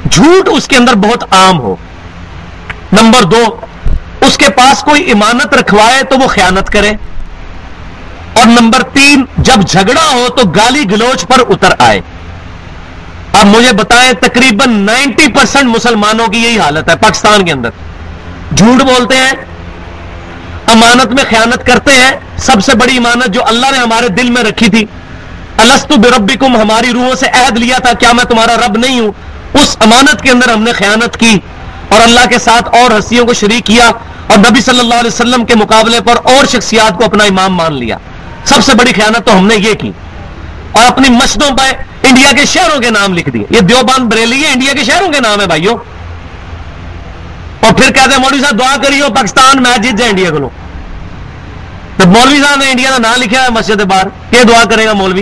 جھوٹ اس کے اندر بہت عام ہو. نمبر دو, اس کے پاس کوئی امانت رکھوائے تو وہ خیانت کرے. اور نمبر تین, جب جھگڑا ہو تو گالی گلوچ پر اتر آئے. اب مجھے بتائیں, تقریباً نائنٹی پرسینٹ مسلمانوں کی یہی حالت ہے پاکستان کے اندر. جھوٹ بولتے ہیں, امانت میں خیانت کرتے ہیں. سب سے بڑی امانت جو اللہ نے ہمارے دل میں رکھی تھی, الستو بربکم, ہماری روحوں سے عہد لیا تھا کیا میں تمہارا رب نہیں ہوں, اس امانت کے اندر ہم نے خیانت کی اور اللہ کے ساتھ اور ہستیوں کو شریک کیا اور نبی صلی اللہ علیہ وسلم کے مقابلے پر اور شخصیات کو اپنا امام مان لیا. سب سے بڑی خیانت تو ہم نے یہ کی. اور اپنی مسجدوں پہ انڈیا کے شہروں کے نام لکھ دیے. یہ دیوبند بریلی ہے, انڈیا کے شہروں کے نام ہے بھائیوں. اور پھر کہتے ہیں مولوی صاحب دعا کریو پاکستان میچ جیت جائے انڈیا کو. تو مولوی صاحب نے انڈیا کا نام لکھا ہے مسجد باہر, یہ دعا کرے گا مولوی؟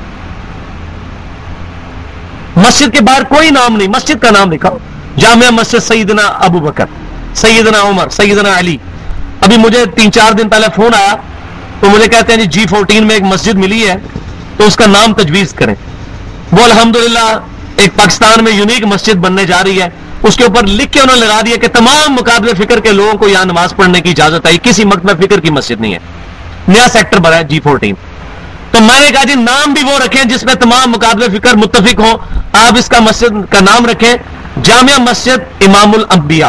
مسجد کے باہر کوئی نام نہیں, مسجد کا نام لکھا, جامعہ مسجد سیدنا ابو بکر, سیدنا عمر, سیدنا علی. ابھی مجھے تین چار دن پہلے فون آیا تو مجھے کہتے ہیں جی جی فورٹین میں ایک مسجد ملی ہے تو اس کا نام تجویز کریں. وہ الحمدللہ ایک پاکستان میں یونیک مسجد بننے جا رہی ہے. اس کے اوپر لکھ کے انہوں نے لگا دیا کہ تمام مکاتب فکر کے لوگوں کو یہاں نماز پڑھنے کی اجازت ہے. کسی مکتب فکر کی مسجد نہیں ہے, نیا سیکٹر بنا ہے جی فورٹین. تو میں نے کہا جی نام بھی وہ رکھیں جس میں تمام مکاتب فکر متفق ہوں. آپ اس کا مسجد کا نام رکھیں جامعہ مسجد امام الانبیاء,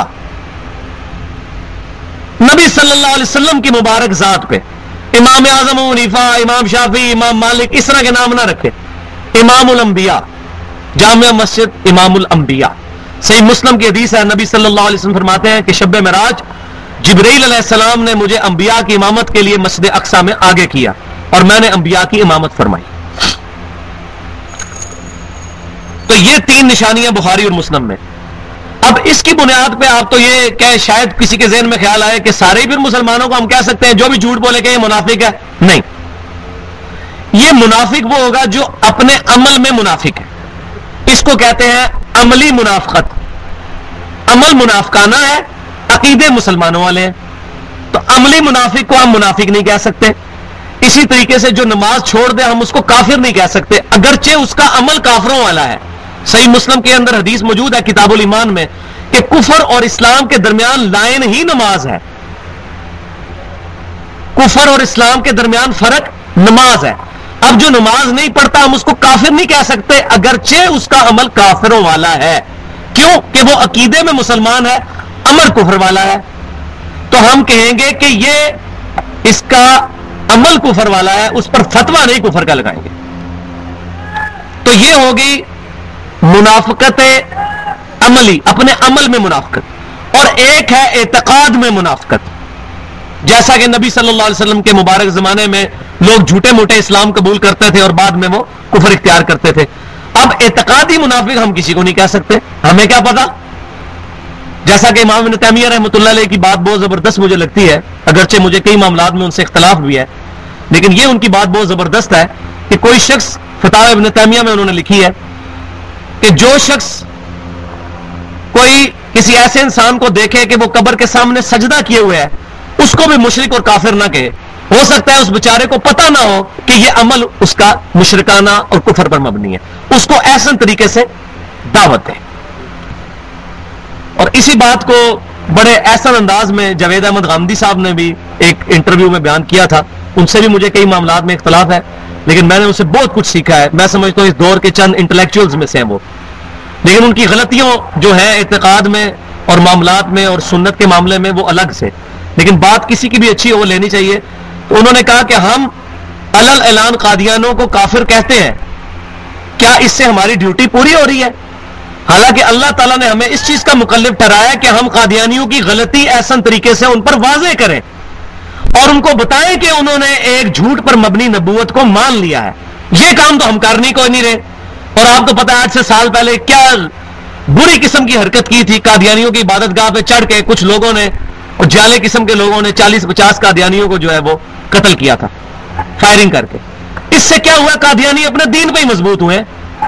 نبی صلی اللہ علیہ وسلم کی مبارک ذات پہ. امام اعظم ابو حنیفہ, امام شافعی, امام مالک, اس طرح کے نام نہ رکھے. امام الانبیاء, جامعہ مسجد امام الانبیاء. صحیح مسلم کی حدیث ہے, نبی صلی اللہ علیہ وسلم فرماتے ہیں کہ شب معراج جبرائیل علیہ السلام نے مجھے انبیاء کی امامت کے لیے مسجد اقصی میں آگے کیا اور میں نے انبیاء کی امامت فرمائی. تو یہ تین نشانیاں بخاری اور مسلم میں. اب اس کی بنیاد پہ آپ تو یہ کہ شاید کسی کے ذہن میں خیال آئے کہ سارے ہی پھر مسلمانوں کو ہم کہہ سکتے ہیں جو بھی جھوٹ بولے کہ یہ منافق ہے. نہیں, یہ منافق وہ ہوگا جو اپنے عمل میں منافق ہے. اس کو کہتے ہیں عملی منافقت. عمل منافقانہ ہے, عقیدے مسلمانوں والے ہیں. تو عملی منافق کو ہم منافق نہیں کہہ سکتے. اسی طریقے سے جو نماز چھوڑ دے ہم اس کو کافر نہیں کہہ سکتے اگرچہ اس کا عمل کافروں والا ہے. صحیح مسلم کے اندر حدیث موجود ہے کتاب الایمان میں کہ کفر اور اسلام کے درمیان لائن ہی نماز ہے. کفر اور اسلام کے درمیان فرق نماز ہے. اب جو نماز نہیں پڑھتا ہم اس کو کافر نہیں کہہ سکتے اگرچہ اس کا عمل کافروں والا ہے. کیوں کہ وہ عقیدے میں مسلمان ہے, عمل کفر والا ہے. تو ہم کہیں گے کہ یہ اس کا عمل کفر والا ہے, اس پر فتویٰ نہیں کفر کا لگائیں گے. تو یہ ہوگی منافقت عملی, اپنے عمل میں منافقت. اور ایک ہے اعتقاد میں منافقت, جیسا کہ نبی صلی اللہ علیہ وسلم کے مبارک زمانے میں لوگ جھوٹے موٹے اسلام قبول کرتے تھے اور بعد میں وہ کفر اختیار کرتے تھے. اب اعتقادی منافق ہم کسی کو نہیں کہہ سکتے, ہمیں کیا پتا. جیسا کہ امام ابن تیمیہ رحمۃ اللہ علیہ کی بات بہت زبردست مجھے لگتی ہے, اگرچہ مجھے کئی معاملات میں ان سے اختلاف بھی ہے, لیکن یہ ان کی بات بہت زبردست ہے کہ کوئی شخص, فتاوی ابن تیمیہ میں انہوں نے لکھی ہے کہ جو شخص کوئی کسی ایسے انسان کو دیکھے کہ وہ قبر کے سامنے سجدہ کیے ہوئے ہے, اس کو بھی مشرک اور کافر نہ کہے. ہو سکتا ہے اس بیچارے کو پتہ نہ ہو کہ یہ عمل اس کا مشرکانہ اور کفر پر مبنی ہے, اس کو احسن طریقے سے دعوت دے. اور اسی بات کو بڑے احسن انداز میں جاوید احمد غامدی صاحب نے بھی ایک انٹرویو میں بیان کیا تھا. ان سے بھی مجھے کئی معاملات میں اختلاف ہے, لیکن میں نے ان سے بہت کچھ سیکھا ہے. میں سمجھتا ہوں اس دور کے چند انٹلیکچوئلز میں سے ہیں وہ, لیکن ان کی غلطیوں جو ہیں اعتقاد میں اور معاملات میں اور سنت کے معاملے میں وہ الگ سے, لیکن بات کسی کی بھی اچھی ہو وہ لینی چاہیے. تو انہوں نے کہا کہ ہم علل اعلان قادیانوں کو کافر کہتے ہیں, کیا اس سے ہماری ڈیوٹی پوری ہو رہی ہے؟ حالانکہ اللہ تعالیٰ نے ہمیں اس چیز کا مکلف ٹھہرایا کہ ہم قادیانیوں کی غلطی احسن طریقے سے ان پر واضح کریں اور ان کو بتائیں کہ انہوں نے ایک جھوٹ پر مبنی نبوت کو مان لیا ہے. یہ کام تو ہم کرنے کو نہیں رہے. اور آپ تو پتہ ہے آج سے سال پہلے کیا بری قسم کی حرکت کی تھی, قادیانیوں کی عبادت گاہ پہ چڑھ کے کچھ لوگوں نے اور جالے قسم کے لوگوں نے چالیس پچاس قادیانیوں کو جو ہے وہ قتل کیا تھا فائرنگ کر کے. اس سے کیا ہوا, قادیانی اپنے دین پہ ہی مضبوط ہوئے.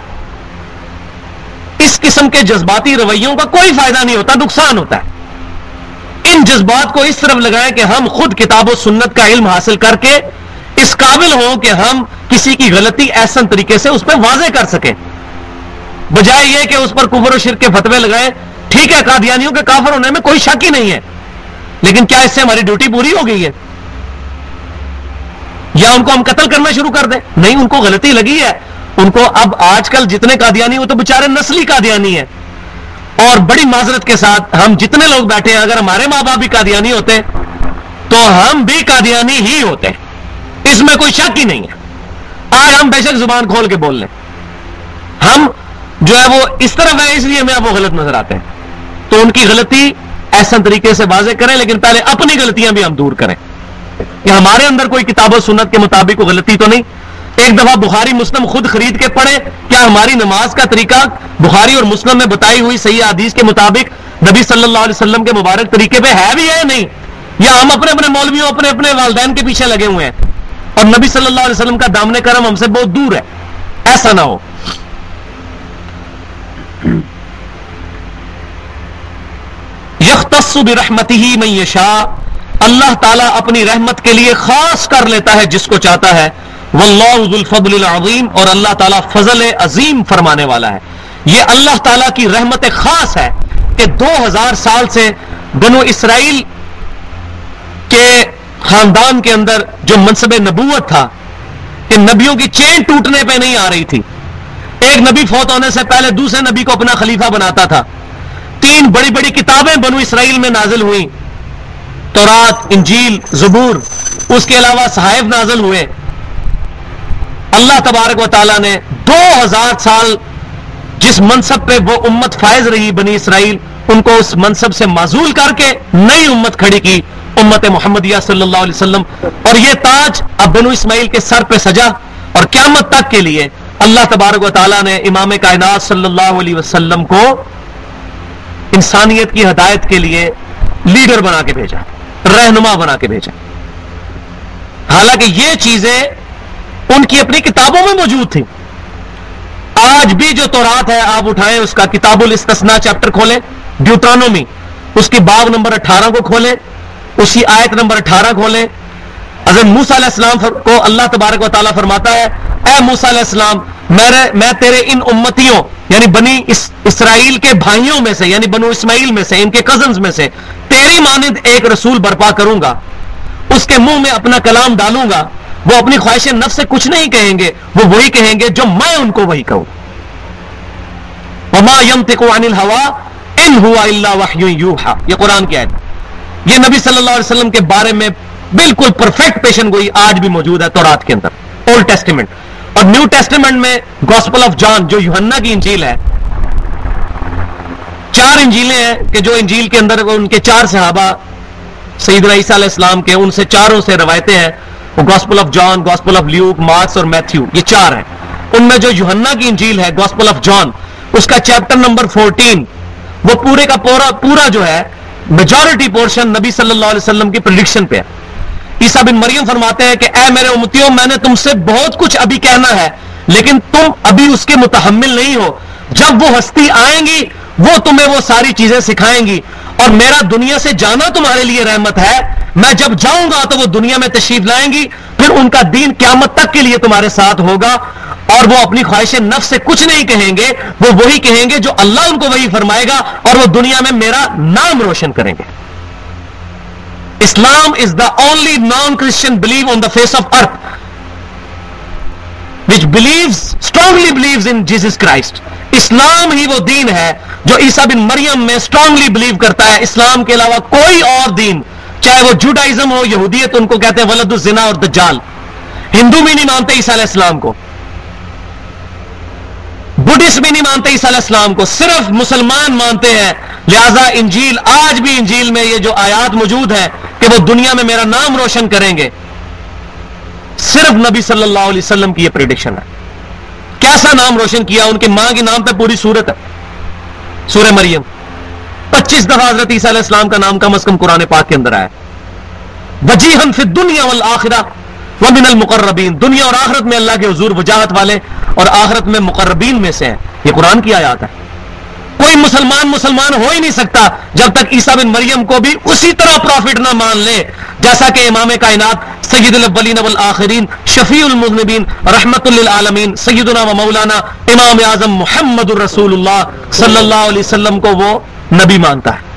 اس قسم کے جذباتی رویوں کا کوئی فائدہ نہیں ہوتا, نقصان ہوتا ہے. ان جذبات کو اس طرف لگائیں کہ ہم خود کتاب و سنت کا علم حاصل کر کے اس قابل ہوں کہ ہم کسی کی غلطی احسن طریقے سے اس پہ واضح کر سکیں. بجائے یہ کہ اس پر کفر و شرک کے فتوے لگائیں. ٹھیک ہے قادیانیوں کے کافر ہونے میں کوئی شک ہی نہیں ہے، لیکن کیا اس سے ہماری ڈیوٹی پوری ہو گئی ہے؟ یا ان کو ہم قتل کرنا شروع کر دیں؟ نہیں، ان کو غلطی لگی ہے. ان کو اب آج کل جتنے قادیانی وہ تو بیچارے نسلی قادیانی ہیں. اور بڑی معذرت کے ساتھ ہم جتنے لوگ بیٹھے ہیں، اگر ہمارے ماں باپ بھی قادیانی ہوتے تو ہم بھی قادیانی ہی ہوتے، اس میں کوئی شک ہی نہیں ہے. آج ہم بے شک زبان کھول کے بول لیں، ہم جو ہے وہ اس طرف ہے، اس لیے ہمیں اب وہ غلط نظر آتے ہیں. تو ان کی غلطی ایسا طریقے سے واضح کریں، لیکن پہلے اپنی غلطیاں بھی ہم دور کریں کہ ہمارے اندر کوئی کتاب و سنت کے مطابق کوئی غلطی تو نہیں. ایک دفعہ بخاری مسلم خود خرید کے پڑھیں، کیا ہماری نماز کا طریقہ بخاری اور مسلم میں بتائی ہوئی صحیح حدیث کے مطابق نبی صلی اللہ علیہ وسلم کے مبارک طریقے پہ ہے بھی ہے نہیں؟ یا ہم اپنے اپنے مولویوں اپنے اپنے والدین کے پیچھے لگے ہوئے ہیں اور نبی صلی اللہ علیہ وسلم کا دامن کرم ہم سے بہت دور ہے؟ ایسا نہ ہو. یختص برحمتہ من یشاء، اللہ تعالیٰ اپنی رحمت کے لیے خاص کر لیتا ہے جس کو چاہتا ہے. واللہ ذو الفضل العظیم، اور اللہ تعالیٰ فضل عظیم فرمانے والا ہے. یہ اللہ تعالیٰ کی رحمت خاص ہے کہ دو ہزار سال سے بنو اسرائیل کے خاندان کے اندر جو منصب نبوت تھا کہ نبیوں کی چین ٹوٹنے پہ نہیں آ رہی تھی. ایک نبی فوت ہونے سے پہلے دوسرے نبی کو اپنا خلیفہ بناتا تھا. تین بڑی بڑی کتابیں بنو اسرائیل میں نازل ہوئیں، تورات، انجیل، زبور. اس کے علاوہ صحائف نازل ہوئے. اللہ تبارک و تعالیٰ نے دو ہزار سال جس منصب پہ وہ امت فائز رہی بنی اسرائیل، ان کو اس منصب سے معزول کر کے نئی امت کھڑی کی، امت محمدیہ صلی اللہ علیہ وسلم. اور یہ تاج اب بنو اسماعیل کے سر پہ سجا، اور قیامت تک کے لیے اللہ تبارک و تعالیٰ نے امام کائنات صلی اللہ علیہ وسلم کو انسانیت کی ہدایت کے لیے لیڈر بنا کے بھیجا، رہنما بنا کے بھیجا. حالانکہ یہ چیزیں ان کی اپنی کتابوں میں موجود تھی. آج بھی جو تورات ہے آپ اٹھائیں، اس کا کتاب الاستثناء چیپٹر کھولیں، ڈیوٹرانومی اس کی باب نمبر اٹھارہ کو کھولیں، اسی آیت نمبر اٹھارہ کھولیں. حضرت موسیٰ علیہ السلام کو اللہ تبارک و تعالیٰ فرماتا ہے، اے موسیٰ علیہ السلام، میرے میں تیرے ان امتیوں یعنی بنی اس اسرائیل کے بھائیوں میں سے، یعنی بنو اسماعیل میں سے، ان کے کزنز میں سے تیری مانند ایک رسول برپا کروں گا. اس کے منہ میں اپنا کلام ڈالوں گا، وہ اپنی خواہش نفس سے کچھ نہیں کہیں گے، وہ وہی کہیں گے جو میں ان کو وہی کہوں. وما ينطق عن الهوى ان هو الا وحی یوحى، یہ قرآن کی آیت. یہ نبی صلی اللہ علیہ وسلم کے بارے میں بالکل پرفیکٹ پیشن گوئی آج بھی موجود ہے تورات کے اندر، اولڈ ٹیسٹیمنٹ. اور نیو ٹیسٹیمنٹ میں گاسپل آف جان جو یوحنا کی انجیل ہے، چار انجیلیں ہیں کہ جو انجیل کے اندر ان کے چار صحابہ سیدنا عیسیٰ علیہ السلام کے، ان سے چاروں سے روایتیں ہیں. وہ Gospel of John, Gospel of Luke, Mark's اور میتھیو، یہ چار ہیں. ان میں جو یوحنا کی انجیل ہے گاسپل آف جان، اس کا چیپٹر نمبر فورٹین وہ پورے کا پورا پورا جو ہے میجورٹی پورشن نبی صلی اللہ علیہ وسلم کی پریڈکشن پہ ہے. عیسیٰ بن مریم فرماتے ہیں کہ اے میرے امتیوں، میں نے تم سے بہت کچھ ابھی کہنا ہے، لیکن تم ابھی اس کے متحمل نہیں ہو. جب وہ ہستی آئیں گی وہ تمہیں وہ ساری چیزیں سکھائیں گی، اور میرا دنیا سے جانا تمہارے لیے رحمت ہے. میں جب جاؤں گا تو وہ دنیا میں تشریف لائیں گی، پھر ان کا دین قیامت تک کے لیے تمہارے ساتھ ہوگا، اور وہ اپنی خواہش نفس سے کچھ نہیں کہیں گے، وہ وہی کہیں گے جو اللہ ان کو وہی فرمائے گا، اور وہ دنیا میں میرا نام روشن کریں گے. Islam is the only non Christian belief on the face of earth which believes strongly believes in Jesus Christ. اسلام ہی وہ دین ہے جو عیسیٰ بن مریم میں strongly believe کرتا ہے. اسلام کے علاوہ کوئی اور دین، چاہے وہ جوڈائزم ہو، یہودیت ان کو کہتے ہیں ولد الزنا اور دجال، ہندو بھی نہیں مانتے عیسیٰ علیہ السلام کو، بدھسٹ بھی نہیں مانتے عیسیٰ علیہ السلام کو، صرف مسلمان مانتے ہیں. لہذا انجیل، آج بھی انجیل میں یہ جو آیات موجود ہے کہ وہ دنیا میں میرا نام روشن کریں گے، صرف نبی صلی اللہ علیہ وسلم کی یہ پریڈکشن ہے. کیسا نام روشن کیا؟ ان کے ماں کے نام پہ پوری سورت ہے، سورہ مریم. پچیس دفعہ حضرت عیسیٰ علیہ السلام کا نام کم از کم قرآن پاک کے اندر آیا. وجیہا فی الدنیا والآخرہ ومن المقربین، دنیا اور آخرت میں اللہ کے حضور وجاہت والے اور آخرت میں مقربین میں سے ہیں. یہ قرآن کی آیات ہے. کوئی مسلمان مسلمان ہو ہی نہیں سکتا جب تک عیسیٰ بن مریم کو بھی اسی طرح پروفٹ نہ مان لے جیسا کہ امام کائنات سید الاولین والآخرین شفیع المذنبین رحمت للعالمین سیدنا و مولانا امام اعظم محمد الرسول اللہ صلی اللہ علیہ وسلم کو وہ نبی مانتا ہے.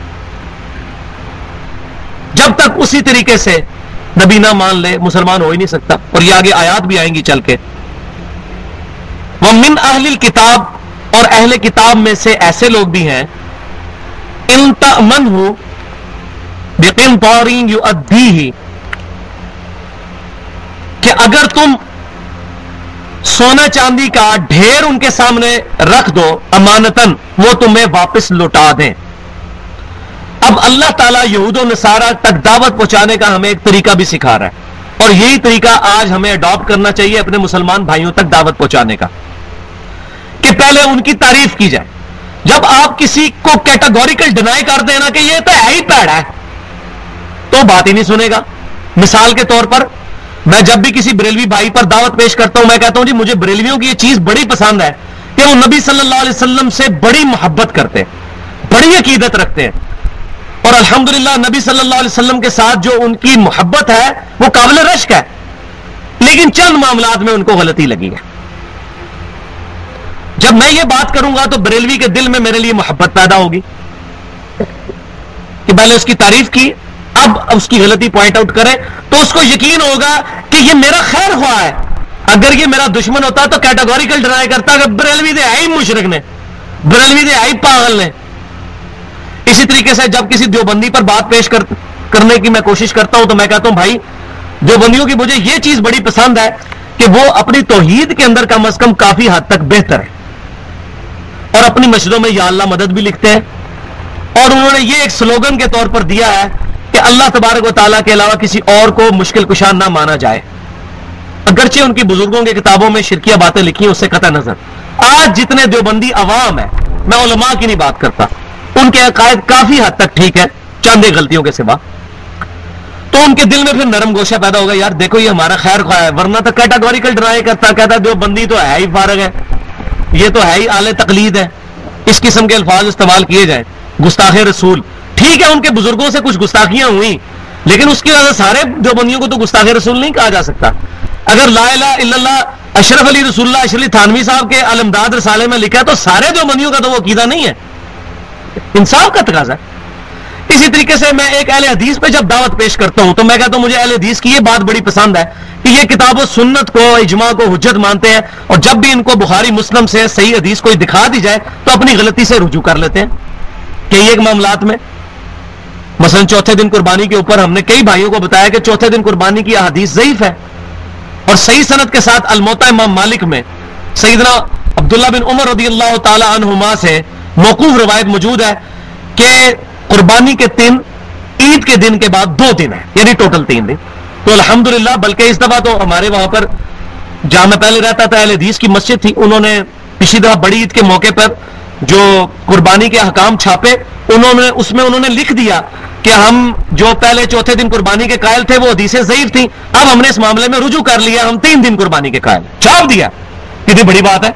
جب تک اسی طریقے سے نبی نہ مان لے مسلمان ہو ہی نہیں سکتا. اور یہ آگے آیات بھی آئیں گی چل کے. وَمِنْ أَهْلِ الْكِتَابِ اور اہل کتاب میں سے ایسے لوگ بھی ہیں إِن تَأْمَنْهُ بِقِنْطَارٍ يُؤَدِّيهِ کہ اگر تم سونا چاندی کا ڈھیر ان کے سامنے رکھ دو امانتاً وہ تمہیں واپس لوٹا دیں. اب اللہ تعالیٰ یہود و نصارہ تک دعوت پہنچانے کا ہمیں ایک طریقہ بھی سکھا رہا ہے اور یہی طریقہ آج ہمیں اڈاپٹ کرنا چاہیے اپنے مسلمان بھائیوں تک دعوت پہنچانے کا کہ پہلے ان کی تعریف کی جائے. جب آپ کسی کو کیٹاگوریکل ڈینائی کر دینا کہ یہ تو ہے ہی پیڑا ہے تو بات ہی نہیں سنے گا. مثال کے طور پر میں جب بھی کسی بریلوی بھائی پر دعوت پیش کرتا ہوں میں کہتا ہوں جی مجھے بریلویوں کی یہ چیز بڑی پسند ہے کہ وہ نبی صلی اللہ علیہ وسلم سے بڑی محبت کرتے ہیں بڑی عقیدت رکھتے ہیں اور الحمدللہ نبی صلی اللہ علیہ وسلم کے ساتھ جو ان کی محبت ہے وہ قابل رشک ہے لیکن چند معاملات میں ان کو غلطی لگی ہے. جب میں یہ بات کروں گا تو بریلوی کے دل میں میرے لیے محبت پیدا ہوگی کہ پہلے اس کی تعریف کی اب اس کی غلطی پوائنٹ آؤٹ کرے تو اس کو یقین ہوگا کہ یہ میرا خیر خواہ ہے. اگر یہ میرا دشمن ہوتا تو کیٹاگوریکل ڈرائی کرتا کہ بریلوی دے آئی مشرک نے بریلوی دے آئی پاگل نے. اسی طریقے سے جب کسی دیوبندی پر بات پیش کر, کرنے کی میں کوشش کرتا ہوں تو میں کہتا ہوں بھائی دیوبندیوں کی مجھے یہ چیز بڑی پسند ہے کہ وہ اپنی توحید کے اندر کم از کم کافی حد تک بہتر ہے اور اپنی مسجدوں میں یا اللہ مدد بھی لکھتے ہیں اور انہوں نے یہ ایک سلوگن کے طور پر دیا ہے کہ اللہ تبارک و تعالیٰ کے علاوہ کسی اور کو مشکل کشا نہ مانا جائے. اگرچہ ان کی بزرگوں کی کتابوں میں شرکیہ باتیں لکھی ہیں اس سے قطع نظر آج جتنے دیوبندی عوام ہیں میں علماء کی نہیں بات کرتا ان کے عقائد کافی حد تک ٹھیک ہے چند ایک غلطیوں کے سوا تو ان کے دل میں پھر نرم گوشہ پیدا ہوگا یار دیکھو یہ ہمارا خیر خواہ ہے ورنہ تو کیٹاگوریکل ڈرائی کرتا کہتا دیوبندی تو ہے ہی فارغ ہے یہ تو ہے ہی اعلی تقلید ہے. اس قسم کے الفاظ استعمال کیے جائیں گستاخ رسول ٹھیک ہے ان کے بزرگوں سے کچھ گستاخیاں ہوئیں لیکن اس کی وجہ سے سارے دیوبندیوں کو تو گستاخ رسول نہیں کہا جا سکتا. اگر لا الہ الا اللہ اشرف علی رسول اللہ اشرف علی تھانوی صاحب کے علمداد رسالے میں لکھا ہے تو سارے دیوبندیوں کا تو وہ عقیدہ نہیں ہے. انصاف کا تقاضا ہے. اسی طریقے سے میں ایک اہل حدیث پہ جب دعوت پیش کرتا ہوں تو میں کہتا ہوں مجھے اہل حدیث کی یہ بات بڑی پسند ہے کہ یہ کتاب و سنت کو اجماع کو حجت مانتے ہیں اور جب بھی ان کو بخاری مسلم سے صحیح حدیث کوئی دکھا دی جائے تو اپنی غلطی سے رجوع کر لیتے ہیں کہ ایک معاملات میں مثلا چوتھے دن قربانی کے اوپر ہم نے کئی بھائیوں کو بتایا کہ چوتھے دن قربانی کی احادیث ضعیف ہے اور صحیح سند کے ساتھ الموطا امام مالک میں سیدنا عبداللہ بن عمر رضی اللہ تعالی عنہما سے موقوف روایت موجود ہے کہ قربانی کے دن عید کے دن کے بعد دو دن ہے یعنی ٹوٹل تین دن. تو الحمدللہ بلکہ اس دفعہ تو ہمارے وہاں پر جہاں میں پہلے رہتا تھا اہل حدیث کی مسجد تھی انہوں نے پچھلی دفعہ بڑی عید کے موقع پر جو قربانی کے احکام چھاپے انہوں نے اس میں انہوں نے لکھ دیا کہ ہم جو پہلے چوتھے دن قربانی کے قائل تھے وہ حدیثیں ضعیف تھیں اب ہم نے اس معاملے میں رجوع کر لیا ہم تین دن قربانی کے قائل چھاپ دیا. کتنی بڑی بات ہے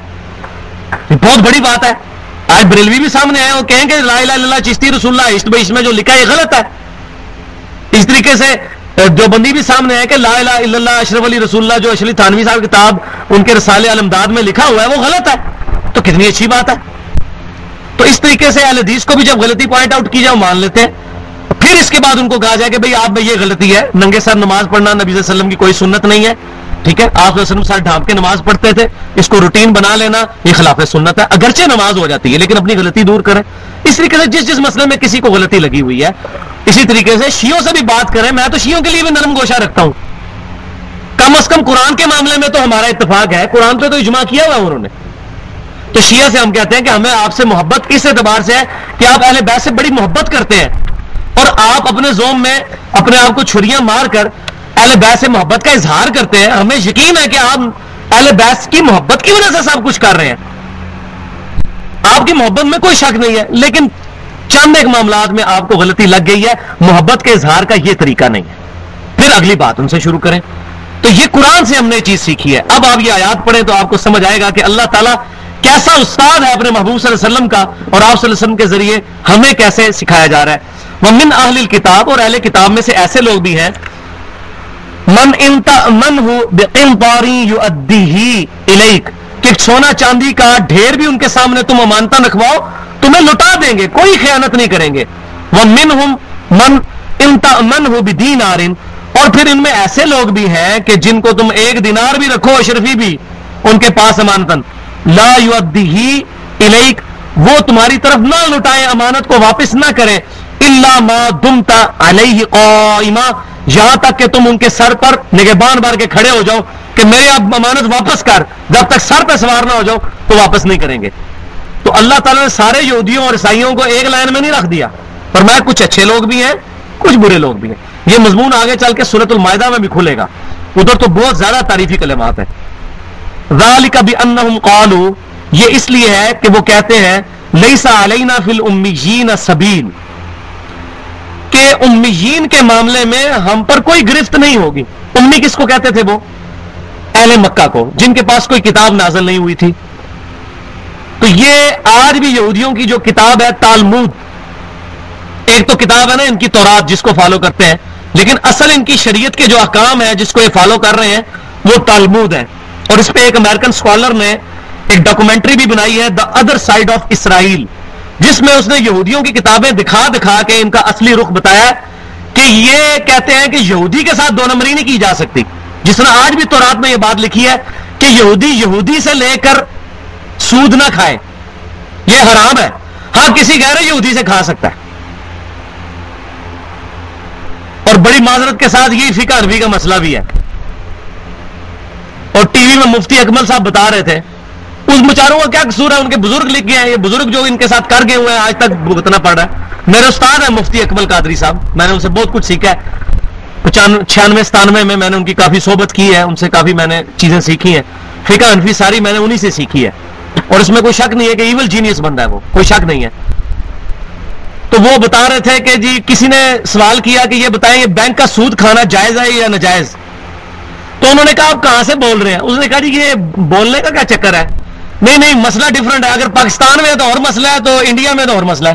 بہت بڑی بات ہے. آج بریلوی بھی سامنے آئے اور کہیں کہ لا الہ الا اللہ چشتی رسول اللہ عشت اس میں جو لکھا ہے یہ غلط ہے. اس طریقے سے دیوبندی بھی سامنے آئے کہ لا الہ الا اللہ اشرف علی رسول اللہ جو اشرف علی تھانوی صاحب کتاب ان کے رسالے علمداد میں لکھا ہوا ہے وہ غلط ہے. تو کتنی اچھی بات ہے. تو اس طریقے سے اہل حدیث کو بھی جب غلطی پوائنٹ آؤٹ کی جائے مان لیتے ہیں پھر اس کے بعد ان کو کہا جائے کہ بھئی آپ میں یہ غلطی ہے ننگے سر نماز پڑھنا نبی صلی اللہ علیہ وسلم کی کوئی سنت نہیں ہے ٹھیک ہے آپ صلی اللہ علیہ وسلم سر ڈھانپ کے نماز پڑھتے تھے اس کو روٹین بنا لینا یہ خلاف سنت ہے اگرچہ نماز ہو جاتی ہے لیکن اپنی غلطی دور کریں. اس طریقے سے جس جس مسئلے میں کسی کو غلطی لگی ہوئی ہے اسی طریقے سے شیعوں سے بھی بات کریں. میں تو شیعوں کے لیے بھی نرم گوشہ رکھتا ہوں کم از کم قرآن کے معاملے میں تو ہمارا اتفاق ہے قرآن پہ تو اجماع کیا ہوا انہوں نے. تو شیعہ سے ہم کہتے ہیں کہ ہمیں آپ سے محبت اس اعتبار سے ہے کہ آپ اہل بیت سے بڑی محبت کرتے ہیں اور آپ اپنے زوم میں اپنے آپ کو چھریاں مار کر اہل بیت سے محبت کا اظہار کرتے ہیں. ہمیں یقین ہے کہ آپ اہل بیت کی محبت کی وجہ سے سب کچھ کر رہے ہیں آپ کی محبت میں کوئی شک نہیں ہے لیکن چند ایک معاملات میں آپ کو غلطی لگ گئی ہے محبت کے اظہار کا یہ طریقہ نہیں ہے. پھر اگلی بات ان سے شروع کریں. تو یہ قرآن سے ہم نے چیز سیکھی ہے. اب آپ یہ آیات پڑھیں تو آپ کو سمجھ آئے گا کہ اللہ تعالیٰ کیسا استاد ہے اپنے محبوب صلی اللہ علیہ وسلم کا اور آپ صلی اللہ علیہ وسلم کے ذریعے ہمیں کیسے سکھایا جا رہا ہے. وَمِنْ أَهْلِ الْكِتَابِ اور اہل کتاب میں سے ایسے لوگ بھی ہیں من ان تأمنہ بقنطار یؤدیہ الیک، کہ سونا چاندی کا ڈھیر بھی ان کے سامنے تم امانتاً رکھواؤ تمہیں لٹا دیں گے، کوئی خیانت نہیں کریں گے. ومنہم من ان تأمنہ بدینار، اور پھر ان میں ایسے لوگ بھی ہیں کہ جن کو تم ایک دینار بھی رکھو اشرفی بھی ان کے پاس امانتاً، لا یؤدیہ الیک، وہ تمہاری طرف نہ لٹائیں، امانت کو واپس نہ کریں، الا ما دمت علیہ قائما، یہاں تک کہ تم ان کے سر پر نگہبان بار کے کھڑے ہو جاؤ کہ میرے اب امانت واپس کر، جب تک سر پہ سوار نہ ہو جاؤ تو واپس نہیں کریں گے. تو اللہ تعالیٰ نے سارے یہودیوں اور عیسائیوں کو ایک لائن میں نہیں رکھ دیا، فرمایا کچھ اچھے لوگ بھی ہیں کچھ برے لوگ بھی ہیں. یہ مضمون آگے چل کے سورۃ المائدہ میں بھی کھلے گا، ادھر تو بہت زیادہ تعریفی کلمات ہیں. ذالک بانہم قالوا، یہ اس لیے ہے کہ وہ کہتے ہیں لیس علینا فی الامیین سبیل، کہ امیین کے معاملے میں ہم پر کوئی گرفت نہیں ہوگی. امی کس کو کہتے تھے؟ وہ اہل مکہ کو، جن کے پاس کوئی کتاب نازل نہیں ہوئی تھی. تو یہ آج بھی یہودیوں کی جو کتاب ہے تالمود، ایک تو کتاب ہے نا ان کی تورات جس کو فالو کرتے ہیں، لیکن اصل ان کی شریعت کے جو احکام ہیں جس کو یہ فالو کر رہے ہیں وہ تالمود ہے. اور اس پہ ایک امریکن اسکالر نے ایک ڈاکومنٹری بھی بنائی ہے، the other side of Israel, جس میں اس نے یہودیوں کی کتابیں دکھا دکھا کے ان کا اصلی رخ بتایا کہ یہ کہتے ہیں کہ یہودی کے ساتھ دو نمبری نہیں کی جا سکتی. جس طرح آج بھی تورات میں یہ بات لکھی ہے کہ یہودی یہودی سے لے کر سود نہ کھائے، یہ حرام ہے. ہاں کسی غیر یہودی سے کھا سکتا ہے. اور بڑی معذرت کے ساتھ یہ فقہ حنفی کا مسئلہ بھی ہے. اور ٹی وی میں مفتی اکمل صاحب بتا رہے تھے اس بیچاروں کا کیا قصور ہے، ان کے بزرگ لکھ گئے ہیں، یہ بزرگ جو ان کے ساتھ کر گئے ہوئے ہیں آج تک بھگتنا پڑ رہا ہے. میرے استاد ہیں مفتی اکمل قادری صاحب، میں نے ان سے بہت کچھ سیکھا ہے. چھیانوے ستانوے میں میں نے ان کی کافی صحبت کی ہے، ان سے کافی میں نے چیزیں سیکھی ہیں. فقہ حنفی ساری میں نے انہی سے سیکھی ہے، اور اس میں کوئی شک نہیں ہے کہ ایول جینیس بندہ ہے وہ، کوئی شک نہیں ہے. تو وہ بتا رہے تھے کہ جی کسی نے سوال کیا کہ یہ بتائیں یہ بینک کا سود کھانا جائز ہے یا ناجائز؟ تو انہوں نے کہا آپ کہاں سے بول رہے ہیں؟ اس نے کہا جی یہ بولنے کا کیا چکر ہے؟ نہیں نہیں مسئلہ ڈیفرنٹ ہے، اگر پاکستان میں تو اور مسئلہ ہے تو انڈیا میں تو اور مسئلہ ہے.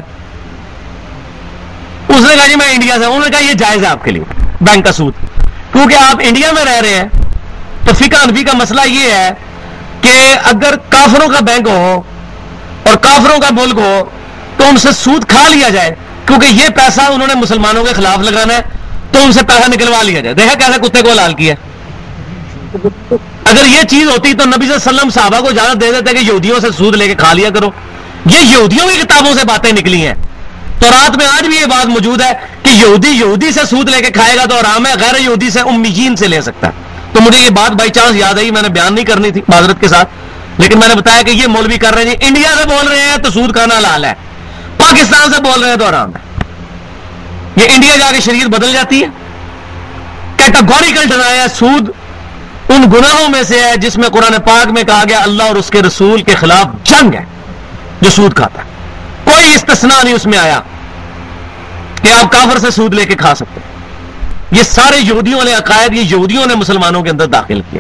اس نے کہا جی میں انڈیا سے. انہوں نے کہا یہ جائز ہے آپ کے لیے بینک کا سود، کیونکہ آپ انڈیا میں رہ رہے ہیں. تو فقہ حنفی کا مسئلہ یہ ہے کہ اگر کافروں کا بینک ہو اور کافروں کا ملک ہو تو ان سے سود کھا لیا جائے، کیونکہ یہ پیسہ انہوں نے مسلمانوں کے خلاف لگانا ہے تو ان سے پیسہ نکلوا لیا جائے. دیکھا کیسے کتے کو حلال کیا. اگر یہ چیز ہوتی تو نبی صلی اللہ علیہ وسلم صحابہ کو اجازت دے دیتے کہ یہودیوں سے سود لے کے کھا لیا کرو. یہ یہودیوں کی کتابوں سے باتیں نکلی ہیں. تو رات میں آج بھی یہ بات موجود ہے کہ یہودی یہودی سے سود لے کے کھائے گا تو آرام ہے، غیر یہودی سے امیین سے لے سکتا ہے. تو مجھے یہ بات بائی چانس یاد آئی، میں نے بیان نہیں کرنی تھی معذرت کے ساتھ، لیکن میں نے بتایا کہ یہ مولوی کر رہے ہیں انڈیا سے بول رہے ہیں تو سود کھانا حلال ہے، پاکستان سے بول رہے ہیں تو آرام ہے. یہ انڈیا جا کے شریعت بدل جاتی ہے. کیٹاگوریکل ڈرایا ہے سود ان گناہوں میں سے ہے جس میں قرآن پاک میں کہا گیا اللہ اور اس کے رسول کے خلاف جنگ ہے جو سود کھاتا ہے. کوئی استثناء نہیں اس میں آیا کہ آپ کافر سے سود لے کے کھا سکتے. یہ سارے یہودیوں والے عقائد یہ یہودیوں نے مسلمانوں کے اندر داخل کیے.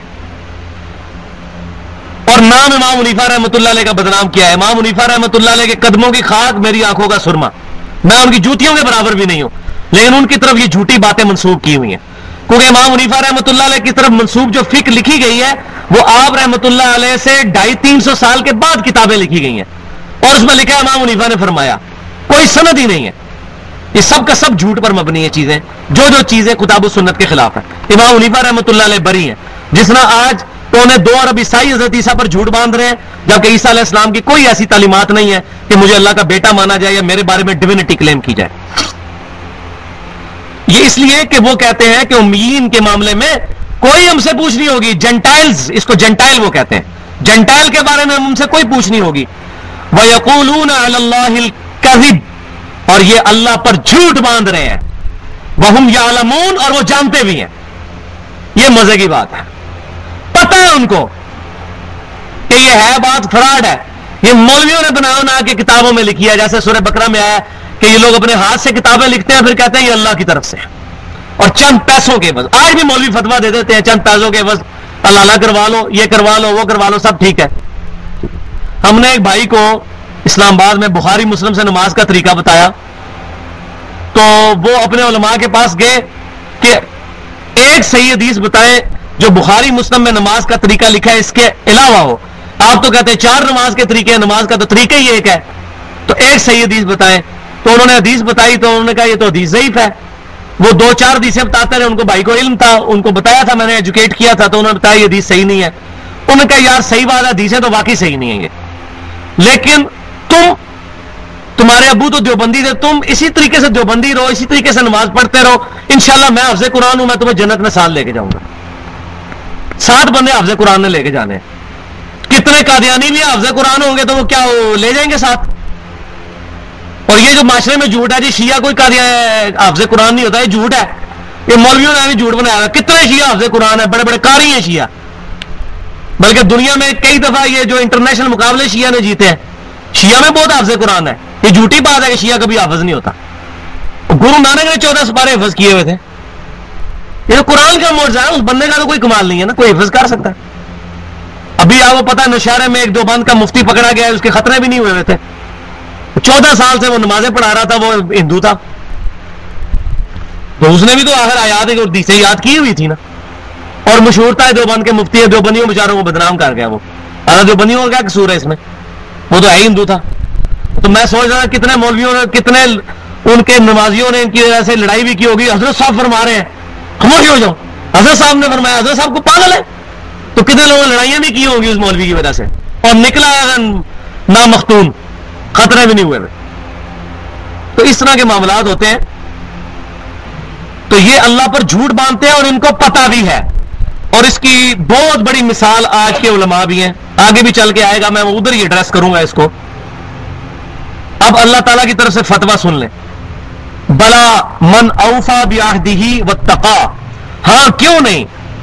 اور نام امام حنیفہ رحمۃ اللہ علیہ کا بدنام کیا ہے. امام حنیفہ رحمۃ اللہ علیہ کے قدموں کی خاک میری آنکھوں کا سرما. میں ان کی جوتیوں کے برابر بھی نہیں ہوں، لیکن ان کی طرف یہ جھوٹی باتیں منسوب کی ہوئی ہیں. کیونکہ امام حنیفہ رحمۃ اللہ علیہ کی طرف منسوب جو فقہ لکھی گئی ہے وہ آپ رحمۃ اللہ علیہ سے ڈھائی تین سو سال کے بعد کتابیں لکھی گئی ہیں، اور اس میں لکھا ہے امام حنیفہ نے فرمایا. کوئی سند ہی نہیں ہے. یہ سب کا سب جھوٹ پر مبنی ہے چیزیں، جو جو چیزیں کتاب و سنت کے خلاف ہیں. امام حنیفہ رحمۃ اللہ علیہ بری ہیں. جس طرح آج تو انہیں دو ارب عیسائی حضرت عیسیٰ پر جھوٹ باندھ رہے ہیں، جبکہ عیسیٰ علیہ السلام کی کوئی ایسی تعلیمات نہیں ہے کہ مجھے اللہ کا بیٹا مانا جائے یا میرے بارے میں ڈیوینٹی کلیم کی جائے. یہ اس لیے کہ وہ کہتے ہیں کہ امیین کے معاملے میں کوئی ہم سے پوچھ نہیں ہوگی. جنٹائلز، اس کو جنٹائل وہ کہتے ہیں، جنٹائل کے بارے میں ہم سے کوئی پوچھ نہیں ہوگی. وَيَقُولُونَ عَلَى اللَّهِ الْكَذِبَ، اور یہ اللہ پر جھوٹ باندھ رہے ہیں. وَهُمْ يَعْلَمُونَ، اور وہ جانتے بھی ہیں. یہ مزے کی بات ہے، پتہ ہے ان کو کہ یہ ہے بات فراڈ ہے. یہ مولویوں نے بنا بنا کے کتابوں میں لکھی ہے، جیسے سورہ بقرہ میں آیا کہ یہ لوگ اپنے ہاتھ سے کتابیں لکھتے ہیں پھر کہتے ہیں یہ اللہ کی طرف سے، اور چند پیسوں کے عوض. آج بھی مولوی فتویٰ دے دیتے ہیں چند پیسوں کے عوض اللہ کروا لو، یہ کروا لو، وہ کروا لو، سب ٹھیک ہے. ہم نے ایک بھائی کو اسلام آباد میں بخاری مسلم سے نماز کا طریقہ بتایا، تو وہ اپنے علماء کے پاس گئے کہ ایک صحیح حدیث بتائیں جو بخاری مسلم میں نماز کا طریقہ لکھا ہے اس کے علاوہ ہو. آپ تو کہتے ہیں چار نماز کے طریقے ہیں، نماز کا تو طریقہ ہی ایک ہے، تو ایک صحیح حدیث بتائیں. تو انہوں نے حدیث بتائی تو انہوں نے کہا یہ تو حدیث ضعیف ہے. وہ دو چار حدیثیں بتاتے رہے، ان کو بھائی کو علم تھا، ان کو بتایا تھا، میں نے ایجوکیٹ کیا تھا، تو انہوں نے بتایا یہ حدیث صحیح نہیں ہے. انہوں نے کہا یار صحیح بات ہے، حدیثیں تو واقعی صحیح نہیں ہیں یہ، لیکن تم تمہارے ابو تو دیوبندی تھے، تم اسی طریقے سے دیوبندی رہو، اسی طریقے سے نماز پڑھتے رہو، انشاءاللہ میں حافظ قرآن ہوں، میں تمہیں جنت میں ساتھ لے کے جاؤں گا. سات بندے حافظ قرآن نے لے کے جانے، کتنے قادیانی بھی حافظ قرآن ہوں گے تو وہ کیا وہ لے جائیں گے ساتھ. اور یہ جو معاشرے میں جھوٹ ہے جی شیعہ کوئی قادیانی حافظ قرآن نہیں ہوتا، یہ جھوٹ ہے، یہ مولویوں نے بھی جھوٹ بنایا ہے. کتنے شیعہ حافظ قرآن ہے، بڑے بڑے قاری ہیں شیعہ، بلکہ دنیا میں کئی دفعہ یہ جو انٹرنیشنل مقابلے شیعہ نے جیتے ہیں، شیعہ میں بہت حافظ قرآن ہے. یہ جھوٹی بات ہے کہ شیعہ کبھی حافظ نہیں ہوتا. گرو نانک نے چودہ سپارے حفظ کیے ہوئے تھے. یہ تو قرآن کا معجزہ ہے، اس بندے کا تو کوئی کمال نہیں ہے نا، کوئی حفظ کر سکتا ہے. ابھی آپ کو پتا ہے نوشہرے میں ایک دو بند کا مفتی پکڑا گیا ہے، اس کے خطرے بھی نہیں ہوئے ہوئے تھے. چودہ سال سے وہ نمازیں پڑھا رہا تھا، وہ ہندو تھا، تو اس نے بھی تو آخر آیات حدیثیں یاد کی ہوئی تھی نا. اور مشہور تھا دو بند کے مفتی ہے، دو بندیوں بیچاروں کو بدنام کر گیا وہ. اگر دو بندیوں کا کیا قصور ہے اس میں، وہ تو ہے ہی ہندو تھا. تو میں سوچ رہا کتنے مولویوں نے، کتنے ان کے نمازیوں نے ان کی وجہ سے لڑائی بھی کی ہوگی. حضرت صاحب فرما رہے ہیں خاموش ہو جاؤ، حضرت صاحب نے فرمایا، حضرت صاحب کو پاگل ہے. تو کتنے لوگوں نے لڑائیاں بھی کی ہوں گی اس مولوی کی وجہ سے، اور نکلا نا مختون، خطرے بھی نہیں ہوئے. تو اس طرح کے معاملات ہوتے ہیں. تو یہ اللہ پر جھوٹ باندھتے ہیں اور ان کو پتہ بھی ہے. اور اس کی بہت بڑی مثال آج کے علماء بھی ہیں، آگے بھی چل کے آئے گا، میں ادھر ہی ایڈریس کروں گا اس کو. اب اللہ تعالیٰ کی طرف سے فتویٰ سن لیں. بلا من اوفا بعہدہ واتقا، ہاں کیوں نہیں،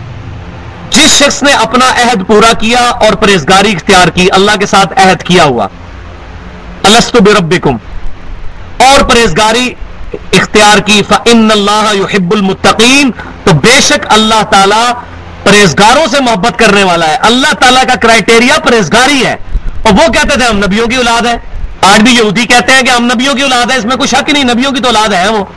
جس شخص نے اپنا عہد پورا کیا اور پرہیزگاری اختیار کی، اللہ کے ساتھ عہد کیا ہوا، الست بربکم، اور پرہیزگاری اختیار کی، فإن اللہ یحب المتقین، تو بے شک اللہ تعالیٰ پرہیزگاروں سے محبت کرنے والا ہے. اللہ تعالیٰ کا کرائٹیریا پرہیزگاری ہے. اور وہ کہتے تھے ہم نبیوں کی اولاد ہے، آج بھی یہودی کہتے ہیں کہ ہم نبیوں کی اولاد ہے، اس میں کوئی شک نہیں، نبیوں کی تو اولاد ہے. وہ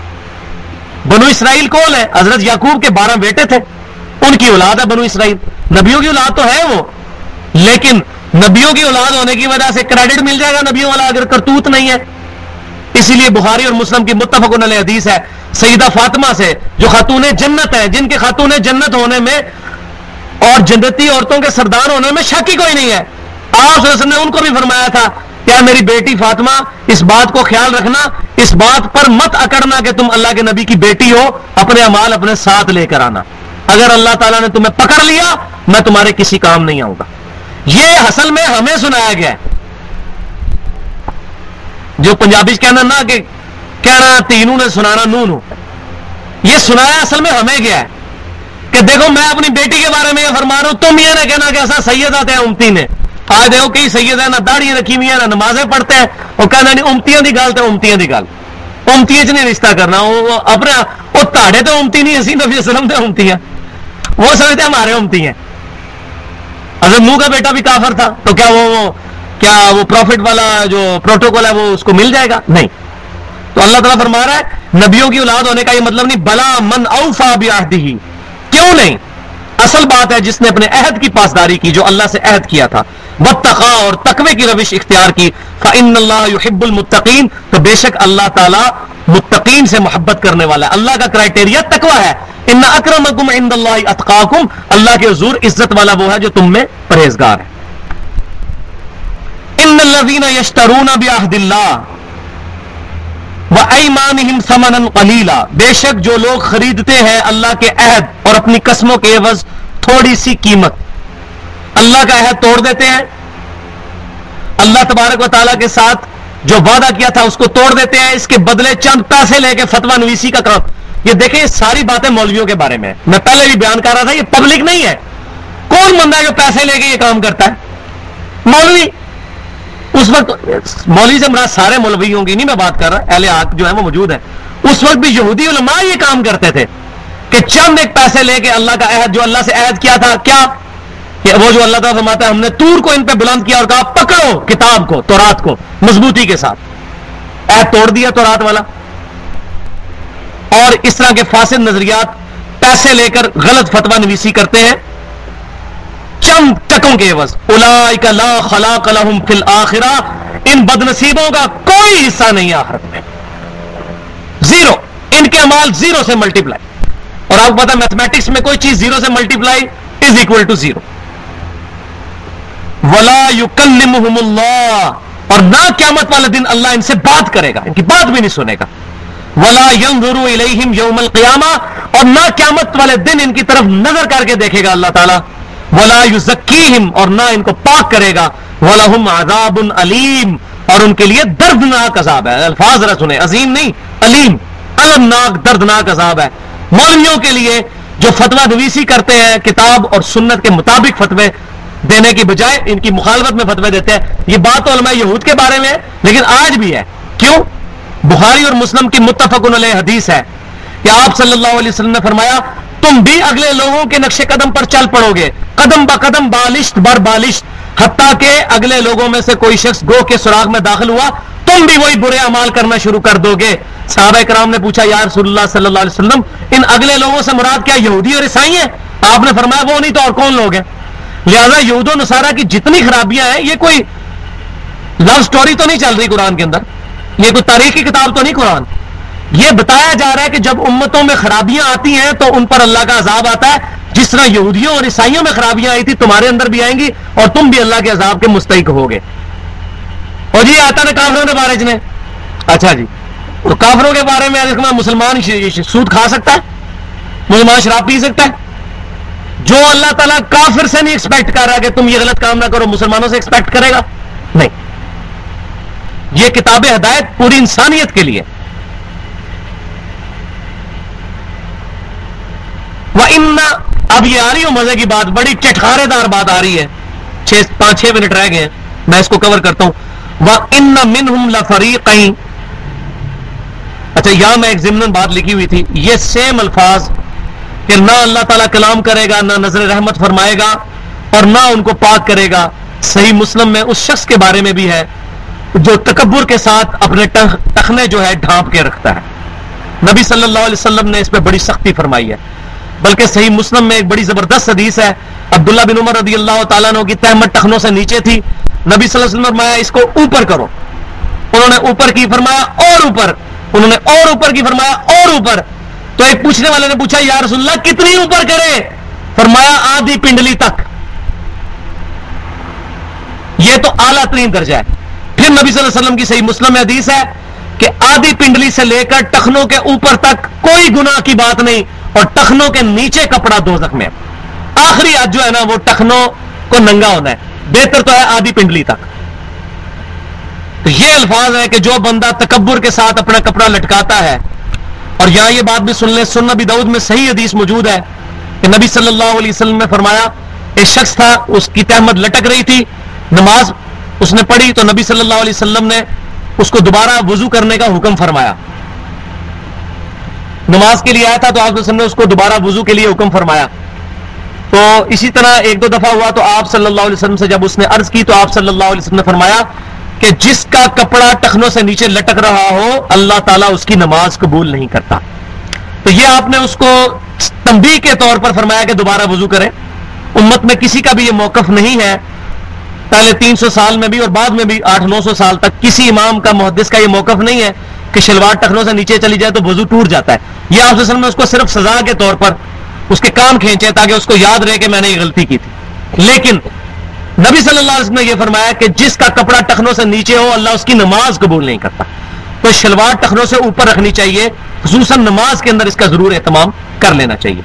بنو اسرائیل کون ہے؟ حضرت یعقوب کے بارہ بیٹے تھے، ان کی اولاد ہے بنو اسرائیل. نبیوں کی اولاد تو ہے وہ، لیکن نبیوں کی اولاد ہونے کی وجہ سے کریڈٹ مل جائے گا نبیوں والا اگر کرتوت نہیں ہے. اسی لیے بخاری اور مسلم کی متفق علیہ حدیث ہے سیدہ فاطمہ سے، جو خاتون جنت ہے، جن کے خاتون جنت ہونے میں اور جنتی عورتوں کے سردار ہونے میں شک ہی کوئی نہیں ہے. آپ صلی اللہ علیہ وسلم نے ان کو بھی فرمایا تھا کیا میری بیٹی فاطمہ، اس بات کو خیال رکھنا، اس بات پر مت اکڑنا کہ تم اللہ کے نبی کی بیٹی ہو، اپنے اعمال اپنے ساتھ لے کر آنا. اگر اللہ تعالیٰ نے تمہیں پکڑ لیا میں تمہارے کسی کام نہیں آؤں گا. یہ اصل میں ہمیں سنایا گیا ہے. جو پنجابی کہنا نا کہ کہنا تینوں نے سنانا نونو، یہ سنایا اصل میں ہمیں گیا ہے کہ دیکھو میں اپنی بیٹی کے بارے میں یہ فرما رہا ہوں، تم یہ نہ کہنا کہ ایسا سیدہ تھے امتی نے. آج دیکھو کئی سید ہیں نہ داڑھی رکھی ہوئی ہیں نہ نمازیں پڑھتے ہیں، اور کہنا نہیں امتیاں دی گل تو امتیاں دی گل، امتیاں چ نہیں رشتہ کرنا. وہ اپنے وہ تاڑے تو امتی نہیں، اسی نبی وسلم تے امتی ہیں، وہ سمجھتے ہمارے امتی ہیں. اگر منہ کا بیٹا بھی کافر تھا تو کیا وہ کیا وہ پروفٹ والا جو پروٹوکول ہے وہ اس کو مل جائے گا؟ نہیں. تو اللہ تعالیٰ فرما رہا ہے نبیوں کی اولاد ہونے کا یہ مطلب نہیں، بلا من اوفا بعہدہ، کیوں نہیں، اصل بات ہے جس نے اپنے عہد کی پاسداری کی، جو اللہ سے عہد کیا تھا، واتقا، اور تقوی کی روش اختیار کی، فإن اللہ یحب المتقین، تو بے شک اللہ تعالیٰ متقین سے محبت کرنے والا ہے. اللہ کا کرائٹیریا تقوی ہے. ان اکرمکم عند اللہ اتقاکم، اللہ کے حضور عزت والا وہ ہے جو تم میں پرہیزگار ہے. ان الذین یشترون بعہد اللہ وایمانہم ثمنا قلیلا، بے شک جو لوگ خریدتے ہیں اللہ کے عہد اور اپنی قسموں کے عوض تھوڑی سی قیمت، اللہ کا عہد توڑ دیتے ہیں، اللہ تبارک و تعالیٰ کے ساتھ جو وعدہ کیا تھا اس کو توڑ دیتے ہیں، اس کے بدلے چند پیسے لے کے فتویٰ نویسی کا کام. یہ دیکھیں یہ ساری باتیں مولویوں کے بارے میں، میں پہلے بھی بیان کر رہا تھا، یہ پبلک نہیں ہے. کون بندہ ہے جو پیسے لے کے یہ کام کرتا ہے؟ مولوی. اس وقت مولوی سے مراد سارے مولوی ہوں گی نہیں میں بات کر رہا، اہل حق جو ہے وہ موجود ہے. اس وقت بھی یہودی علماء یہ کام کرتے تھے کہ چند ایک پیسے لے کے اللہ کا عہد، جو اللہ سے عہد کیا تھا، کیا کہ وہ جو اللہ تعالیٰ فرماتا ہے ہم نے طور کو ان پہ بلند کیا اور کہا پکڑو کتاب کو، تورات کو مضبوطی کے ساتھ، عہد توڑ دیا تورات والا. اور اس طرح کے فاسد نظریات پیسے لے کر غلط فتویٰ نویسی کرتے ہیں چند ٹکوں کے عوض. اولئک لا خلاق لهم فی الآخرہ، ان بد نصیبوں کا کوئی حصہ نہیں آخرت میں. زیرو، ان کے اعمال زیرو سے ملٹیپلائی. اور آپ کو پتا میتھمیٹکس میں کوئی چیز زیرو سے multiply is equal to zero. ولا یکلمہم اللہ، اور نہ قیامت والے دن اللہ ان سے بات کرے گا، ان کی بات بھی نہیں سنے گا. ولا ینظر الیہم یوم القیامہ، اور نہ قیامت والے دن ان کی طرف نظر کر کے دیکھے گا اللہ تعالیٰ. ولا یزکیہم، اور نہ ان کو پاک کرے گا. ولہم عذاب علیم، اور ان کے لیے دردناک عذاب ہے. الفاظ ذرا سنیں، عظیم نہیں، علیم، المناک، دردناک عذاب ہے. مولویوں کے لیے جو فتویٰ نویسی کرتے ہیں کتاب اور سنت کے مطابق فتوے دینے کی بجائے ان کی مخالفت میں فتوے دیتے ہیں. یہ بات تو علماء یہود کے بارے میں ہے، لیکن آج بھی ہے. کیوں؟ بخاری اور مسلم کی متفق علیہ حدیث ہے کہ آپ صلی اللہ علیہ وسلم نے فرمایا تم بھی اگلے لوگوں کے نقش قدم پر چل پڑو گے، قدم با قدم، بالشت بر بالشت، حتیٰ کہ اگلے لوگوں میں سے کوئی شخص گو کے سراغ میں داخل ہوا تم بھی وہی برے اعمال کرنا شروع کر دو گے. صحابہ کرام نے پوچھا یا رسول اللہ صلی اللہ علیہ وسلم ان اگلے لوگوں سے مراد کیا یہودی اور عیسائی ہیں؟ آپ نے فرمایا وہ نہیں تو اور کون لوگ ہیں. لہذا یہود و نصارہ کی جتنی خرابیاں ہیں یہ کوئی لو سٹوری تو نہیں چل رہی قرآن کے اندر، یہ کوئی تاریخی کتاب تو نہیں قرآن. یہ بتایا جا رہا ہے کہ جب امتوں میں خرابیاں آتی ہیں تو ان پر اللہ کا عذاب آتا ہے. جس طرح یہودیوں اور عیسائیوں میں خرابیاں آئی تھی تمہارے اندر بھی آئیں گی اور تم بھی اللہ کے عذاب کے مستحق ہوگے. اور جی آتا نا کافروں کے بارے میں. اچھا جی، تو کافروں کے بارے میں مسلمان سود کھا سکتا ہے، مسلمان شراب پی سکتا ہے. جو اللہ تعالیٰ کافر سے نہیں ایکسپیکٹ کر رہا کہ تم یہ غلط کام نہ کرو، مسلمانوں سے ایکسپیکٹ کرے گا؟ نہیں. یہ کتاب ہدایت پوری انسانیت کے لیے. وَإِنَّ، اب یہ آ رہی ہو مزے کی بات، بڑی چٹخارے دار بات آ رہی ہے. چھ پانچ چھ منٹ رہ گئے ہیں، میں اس کو کور کرتا ہوں. وَإِنَّ مِنْهُمْ لَفَرِيقًا، اچھا یہاں میں ایک ضمن بات لکھی ہوئی تھی، یہ سیم الفاظ کہ نہ اللہ تعالیٰ کلام کرے گا، نہ نظر رحمت فرمائے گا، اور نہ ان کو پاک کرے گا. صحیح مسلم میں اس شخص کے بارے میں بھی ہے جو تکبر کے ساتھ اپنے ٹخنے جو ہے ڈھانپ کے رکھتا ہے. نبی صلی اللہ علیہ وسلم نے اس پہ بڑی سختی فرمائی ہے. بلکہ صحیح مسلم میں ایک بڑی زبردست حدیث ہے، عبداللہ بن عمر رضی اللہ تعالیٰ عنہ کی تہمت ٹخنوں سے نیچے تھی. نبی صلی اللہ علیہ وسلم نے فرمایا اس کو اوپر کرو. انہوں نے اوپر کی، فرمایا اور اوپر، انہوں نے اور اوپر کی، فرمایا اور اوپر. تو ایک پوچھنے والے نے پوچھا یا رسول اللہ کتنی اوپر کرے؟ فرمایا آدھی پنڈلی تک. یہ تو اعلیٰ ترین درجہ ہے. پھر نبی صلی اللہ علیہ وسلم کی صحیح مسلم میں حدیث ہے کہ آدھی پنڈلی سے لے کر ٹخنوں کے اوپر تک کوئی گناہ کی بات نہیں، اور ٹخنوں کے نیچے کپڑا دوزخ میں. آخری حد جو ہے نا وہ ٹخنوں کو ننگا ہونا ہے، بہتر تو ہے آدھی پنڈلی تک. تو یہ الفاظ ہے کہ جو بندہ تکبر کے ساتھ اپنا کپڑا لٹکاتا ہے. اور یہاں یہ بات بھی سن لیں، سنن ابی داؤد میں صحیح حدیث موجود ہے کہ نبی صلی اللہ علیہ وسلم نے فرمایا ایک شخص تھا، اس کی تہمت لٹک رہی تھی، نماز اس نے پڑھی تو نبی صلی اللہ علیہ وسلم نے اس کو دوبارہ وضو کرنے کا حکم فرمایا. نماز کے لیے آیا تھا تو آپ صلی اللہ علیہ وسلم نے اس کو دوبارہ وضو کے لیے حکم فرمایا. تو اسی طرح ایک دو دفعہ ہوا تو آپ صلی اللہ علیہ وسلم سے جب اس نے عرض کی تو آپ صلی اللہ علیہ وسلم نے فرمایا کہ جس کا کپڑا ٹخنوں سے نیچے لٹک رہا ہو اللہ تعالیٰ اس کی نماز قبول نہیں کرتا. تو یہ آپ نے اس کو تنبیہ کے طور پر فرمایا کہ دوبارہ وضو کرے. امت میں کسی کا بھی یہ موقف نہیں ہے، پہلے تین سو سال میں بھی اور بعد میں بھی آٹھ نو سو سال تک کسی امام کا محدث کا یہ موقف نہیں ہے کہ شلوار ٹخنوں سے نیچے چلی جائے تو وضو ٹوٹ جاتا ہے. یہ آپ صلی اللہ علیہ وسلم نے اس کو صرف سزا کے طور پر اس کے کام کھینچے تاکہ اس کو یاد رہے کہ میں نے یہ غلطی کی تھی. لیکن نبی صلی اللہ علیہ وسلم نے یہ فرمایا کہ جس کا کپڑا ٹخنوں سے نیچے ہو اللہ اس کی نماز قبول نہیں کرتا. تو شلوار ٹخنوں سے اوپر رکھنی چاہیے، خصوصاً نماز کے اندر اس کا ضرور اہتمام کر لینا چاہیے.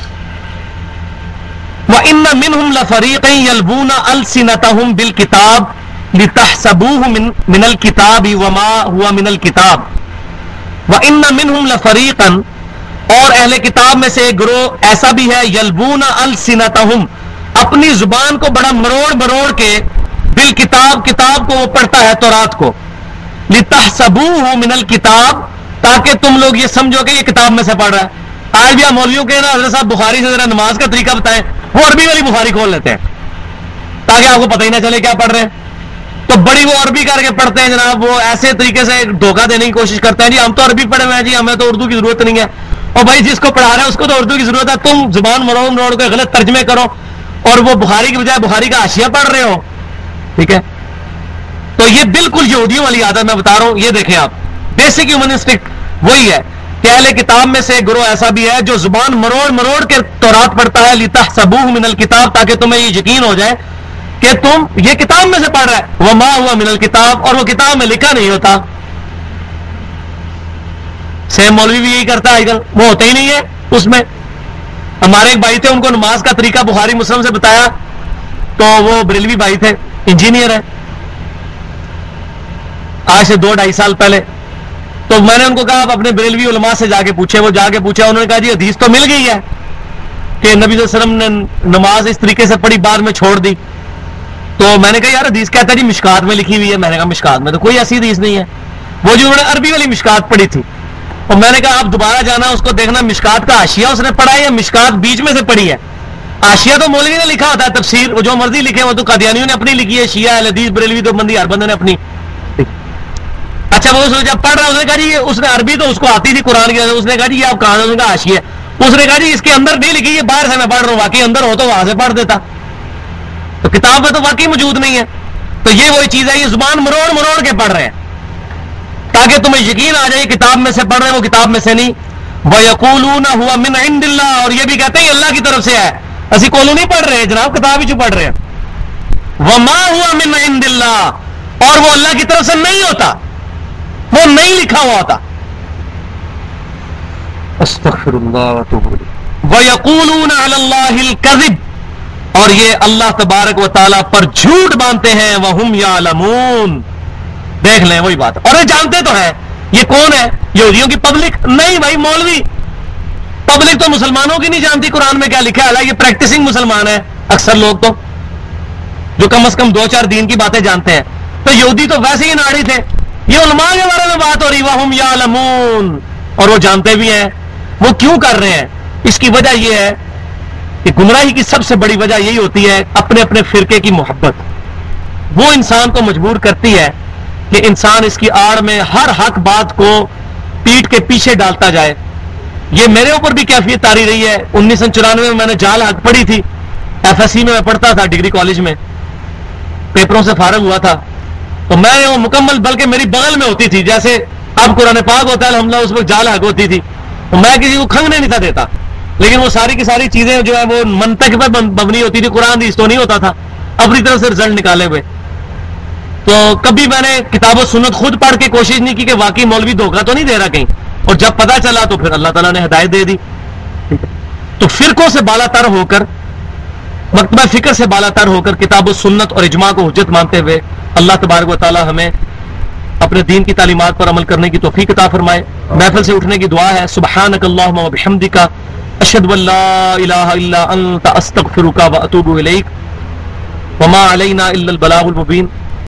وَإِنَّ مِنْهُمْ لَفَرِيقًا يَلْوُونَ أَلْسِنَتَهُمْ بِالْكِتَابِ لِتَحْسَبُوهُ مِنْ مِنَ الْكِتَابِ وَمَا هُوَ مِنَ الْكِتَابِ. وَإِنَّ مِنْهُمْ لَفَرِيقًا، اور اہل کتاب میں سے ایک گروہ ایسا بھی ہے، يَلْوُونَ أَلْسِنَتَهُمْ، اپنی زبان کو بڑا مروڑ مروڑ کے، بالکتاب، کتاب کو وہ پڑھتا ہے تورات کو، لِتَحْسَبُوهُ مِنَ الْكِتَابِ، تاکہ تم لوگ یہ سمجھو کہ یہ کتاب میں سے پڑھ رہا ہے. آج بھی ہم مولویوں کے نا حضرت صاحب بخاری سے ذرا نماز کا طریقہ بتائیں، وہ عربی والی بخاری کھول لیتے ہیں تاکہ آپ کو پتہ ہی نہ چلے کیا پڑھ رہے ہیں. تو بڑی وہ عربی کر کے پڑھتے ہیں جناب، وہ ایسے طریقے سے دھوکہ دینے کی کوشش کرتے ہیں جی ہم تو عربی پڑھے ہوئے ہیں جی ہمیں تو اردو کی ضرورت نہیں ہے. اور بھائی جس کو پڑھا رہا ہے اس کو تو اردو کی ضرورت ہے، تم زبان مروڑ مروڑ کے غلط ترجمے کرو اور وہ بخاری کی بجائے بخاری کا حاشیہ پڑھ رہے ہو. ٹھیک ہے، تو یہ بالکل یہودیوں والی عادت میں بتا رہا ہوں. یہ دیکھیں آپ، بیسک ہیومن انسٹنکٹ وہی ہے کہ اہل کتاب میں سے گروہ ایسا بھی ہے جو زبان مروڑ مروڑ کے تورات پڑھتا ہے لتحسبوہ من الکتاب، تاکہ تمہیں یہ یقین ہو جائے کہ تم یہ کتاب میں سے پڑھ رہا ہے. وما ہوا من الکتاب، اور وہ کتاب میں لکھا نہیں ہوتا. سیم مولوی بھی یہی کرتا ہے آج کل، وہ ہوتا ہی نہیں ہے اس میں. ہمارے ایک بھائی تھے، ان کو نماز کا طریقہ بخاری مسلم سے بتایا، تو وہ بریلوی بھائی تھے، انجینئر ہے، آج سے دو ڈھائی سال پہلے. تو میں نے ان کو کہا آپ اپنے بریلوی علماء سے جا کے پوچھے. وہ جا کے پوچھا، انہوں نے کہا جی حدیث تو مل گئی ہے کہ نبی صلی اللہ علیہ وسلم نے نماز اس طریقے سے پڑھی، بعد میں چھوڑ دی. تو میں نے کہا یار حدیث کہتا ہے جی مشکات میں لکھی ہوئی ہے. میں نے کہا مشکات میں تو کوئی ایسی حدیث نہیں ہے. وہ جو انہوں نے عربی والی مشکات پڑھی تھی، اور میں نے کہا آپ دوبارہ جانا اس کو دیکھنا مشکات کا حاشیہ اس نے پڑھا ہے یا مشکات بیچ میں سے پڑھی ہے. حاشیہ تو مولوی نے لکھا ہوتا ہے، تفسیر وہ جو مرضی لکھے، وہ تو قادیانیوں نے اپنی لکھی ہے، شیعہ اہل حدیث بریلوی تو بندی ہر بندے نے اپنی. اچھا وہ جب پڑھ رہا اس نے کہا جی اس نے عربی تو اس کو آتی تھی قرآن کی، اس نے کہا جی یہ آپ کہاں سے کا حاشیہ ہے. اس نے کہا جی اس کے اندر نہیں لکھی، یہ باہر سے میں پڑھ رہا ہوں، واقعی اندر ہو تو وہاں سے پڑھ دیتا. تو کتاب میں تو واقعی موجود نہیں ہے. تو یہ وہی چیز ہے، یہ زبان مروڑ مروڑ کے پڑھ رہے ہیں تاکہ تمہیں یقین آ جائے کتاب میں سے پڑھ رہے ہیں، وہ کتاب میں سے نہیں. وَيَقُولُونَ هُوَ مِنْ عِنْدِ اللَّهِ، اور یہ بھی کہتے ہیں اللہ کی طرف سے ہے. اسی کولو نہیں پڑھ رہے ہیں جناب، کتاب ہی جو پڑھ رہے ہیں. وَمَا هُوَ مِنْ عِنْدِ اللَّهِ، اور وہ اللہ کی طرف سے نہیں ہوتا، وہ نہیں لکھا ہوا ہوتا. استغفر اللہ واتوب الیہ. وَيَقُولُونَ عَلَى اللَّهِ الْكَذِبَ، اور یہ اللہ تبارک و تعالیٰ پر جھوٹ باندھتے ہیں. وَهُمْ يَعْلَمُونَ، دیکھ لیں وہی بات. اور یہ جانتے تو ہیں. یہ کون ہے؟ یہودیوں کی پبلک نہیں بھائی، مولوی. پبلک تو مسلمانوں کی نہیں جانتی قرآن میں کیا لکھا ہے. یہ پریکٹسنگ مسلمان ہیں اکثر لوگ، تو جو کم از کم دو چار دین کی باتیں جانتے ہیں. تو یہودی تو ویسے ہی ناڑی تھے. یہ علماء کے بارے میں بات ہو رہی. وَهُمْ يَعْلَمُونَ، اور وہ جانتے بھی ہیں. وہ کیوں کر رہے ہیں؟ اس کی وجہ یہ ہے کہ گمراہی کی سب سے بڑی وجہ یہی ہوتی ہے اپنے اپنے فرقے کی محبت. وہ انسان کو مجبور کرتی ہے کہ انسان اس کی آڑ میں ہر حق بات کو پیٹ کے پیچھے ڈالتا جائے. یہ میرے اوپر بھی کیفیت تاری رہی ہے. انیس سو چورانوے میں میں نے جال حق پڑھی تھی، ایف ایس سی میں میں پڑھتا تھا ڈگری کالج میں، پیپروں سے فارغ ہوا تھا. تو میں وہ مکمل، بلکہ میری بغل میں ہوتی تھی، جیسے اب قرآن پاک ہوتا ہے الحمدللہ، اس وقت جال حق ہوتی تھی. تو میں کسی کو کھنگنے نہیں تھا دیتا، لیکن وہ ساری کی ساری چیزیں جو ہے وہ منطق پر مبنی ہوتی تھی، قرآن حدیث تو نہیں ہوتا تھا، اپنی طرف سے رزلٹ نکالے ہوئے. تو کبھی میں نے کتاب و سنت خود پڑھ کے کوشش نہیں کی کہ واقعی مولوی دھوکہ تو نہیں دے رہا کہیں. اور جب پتہ چلا تو پھر اللہ تعالیٰ نے ہدایت دے دی. تو فرقوں سے بالا تر ہو کر، مکتبہ فکر سے بالا تر ہو کر کتاب و سنت اور اجماع کو حجت مانتے ہوئے اللہ تبارک و تعالیٰ ہمیں اپنے دین کی تعلیمات پر عمل کرنے کی توفیق عطا فرمائے. محفل سے اٹھنے کی دعا ہے. سبحانک اللہم و بحمدک، اشہد ان لا الہ الا انت، استغفرک و اتوب الیک، وما علینا الا البلاغ المبین.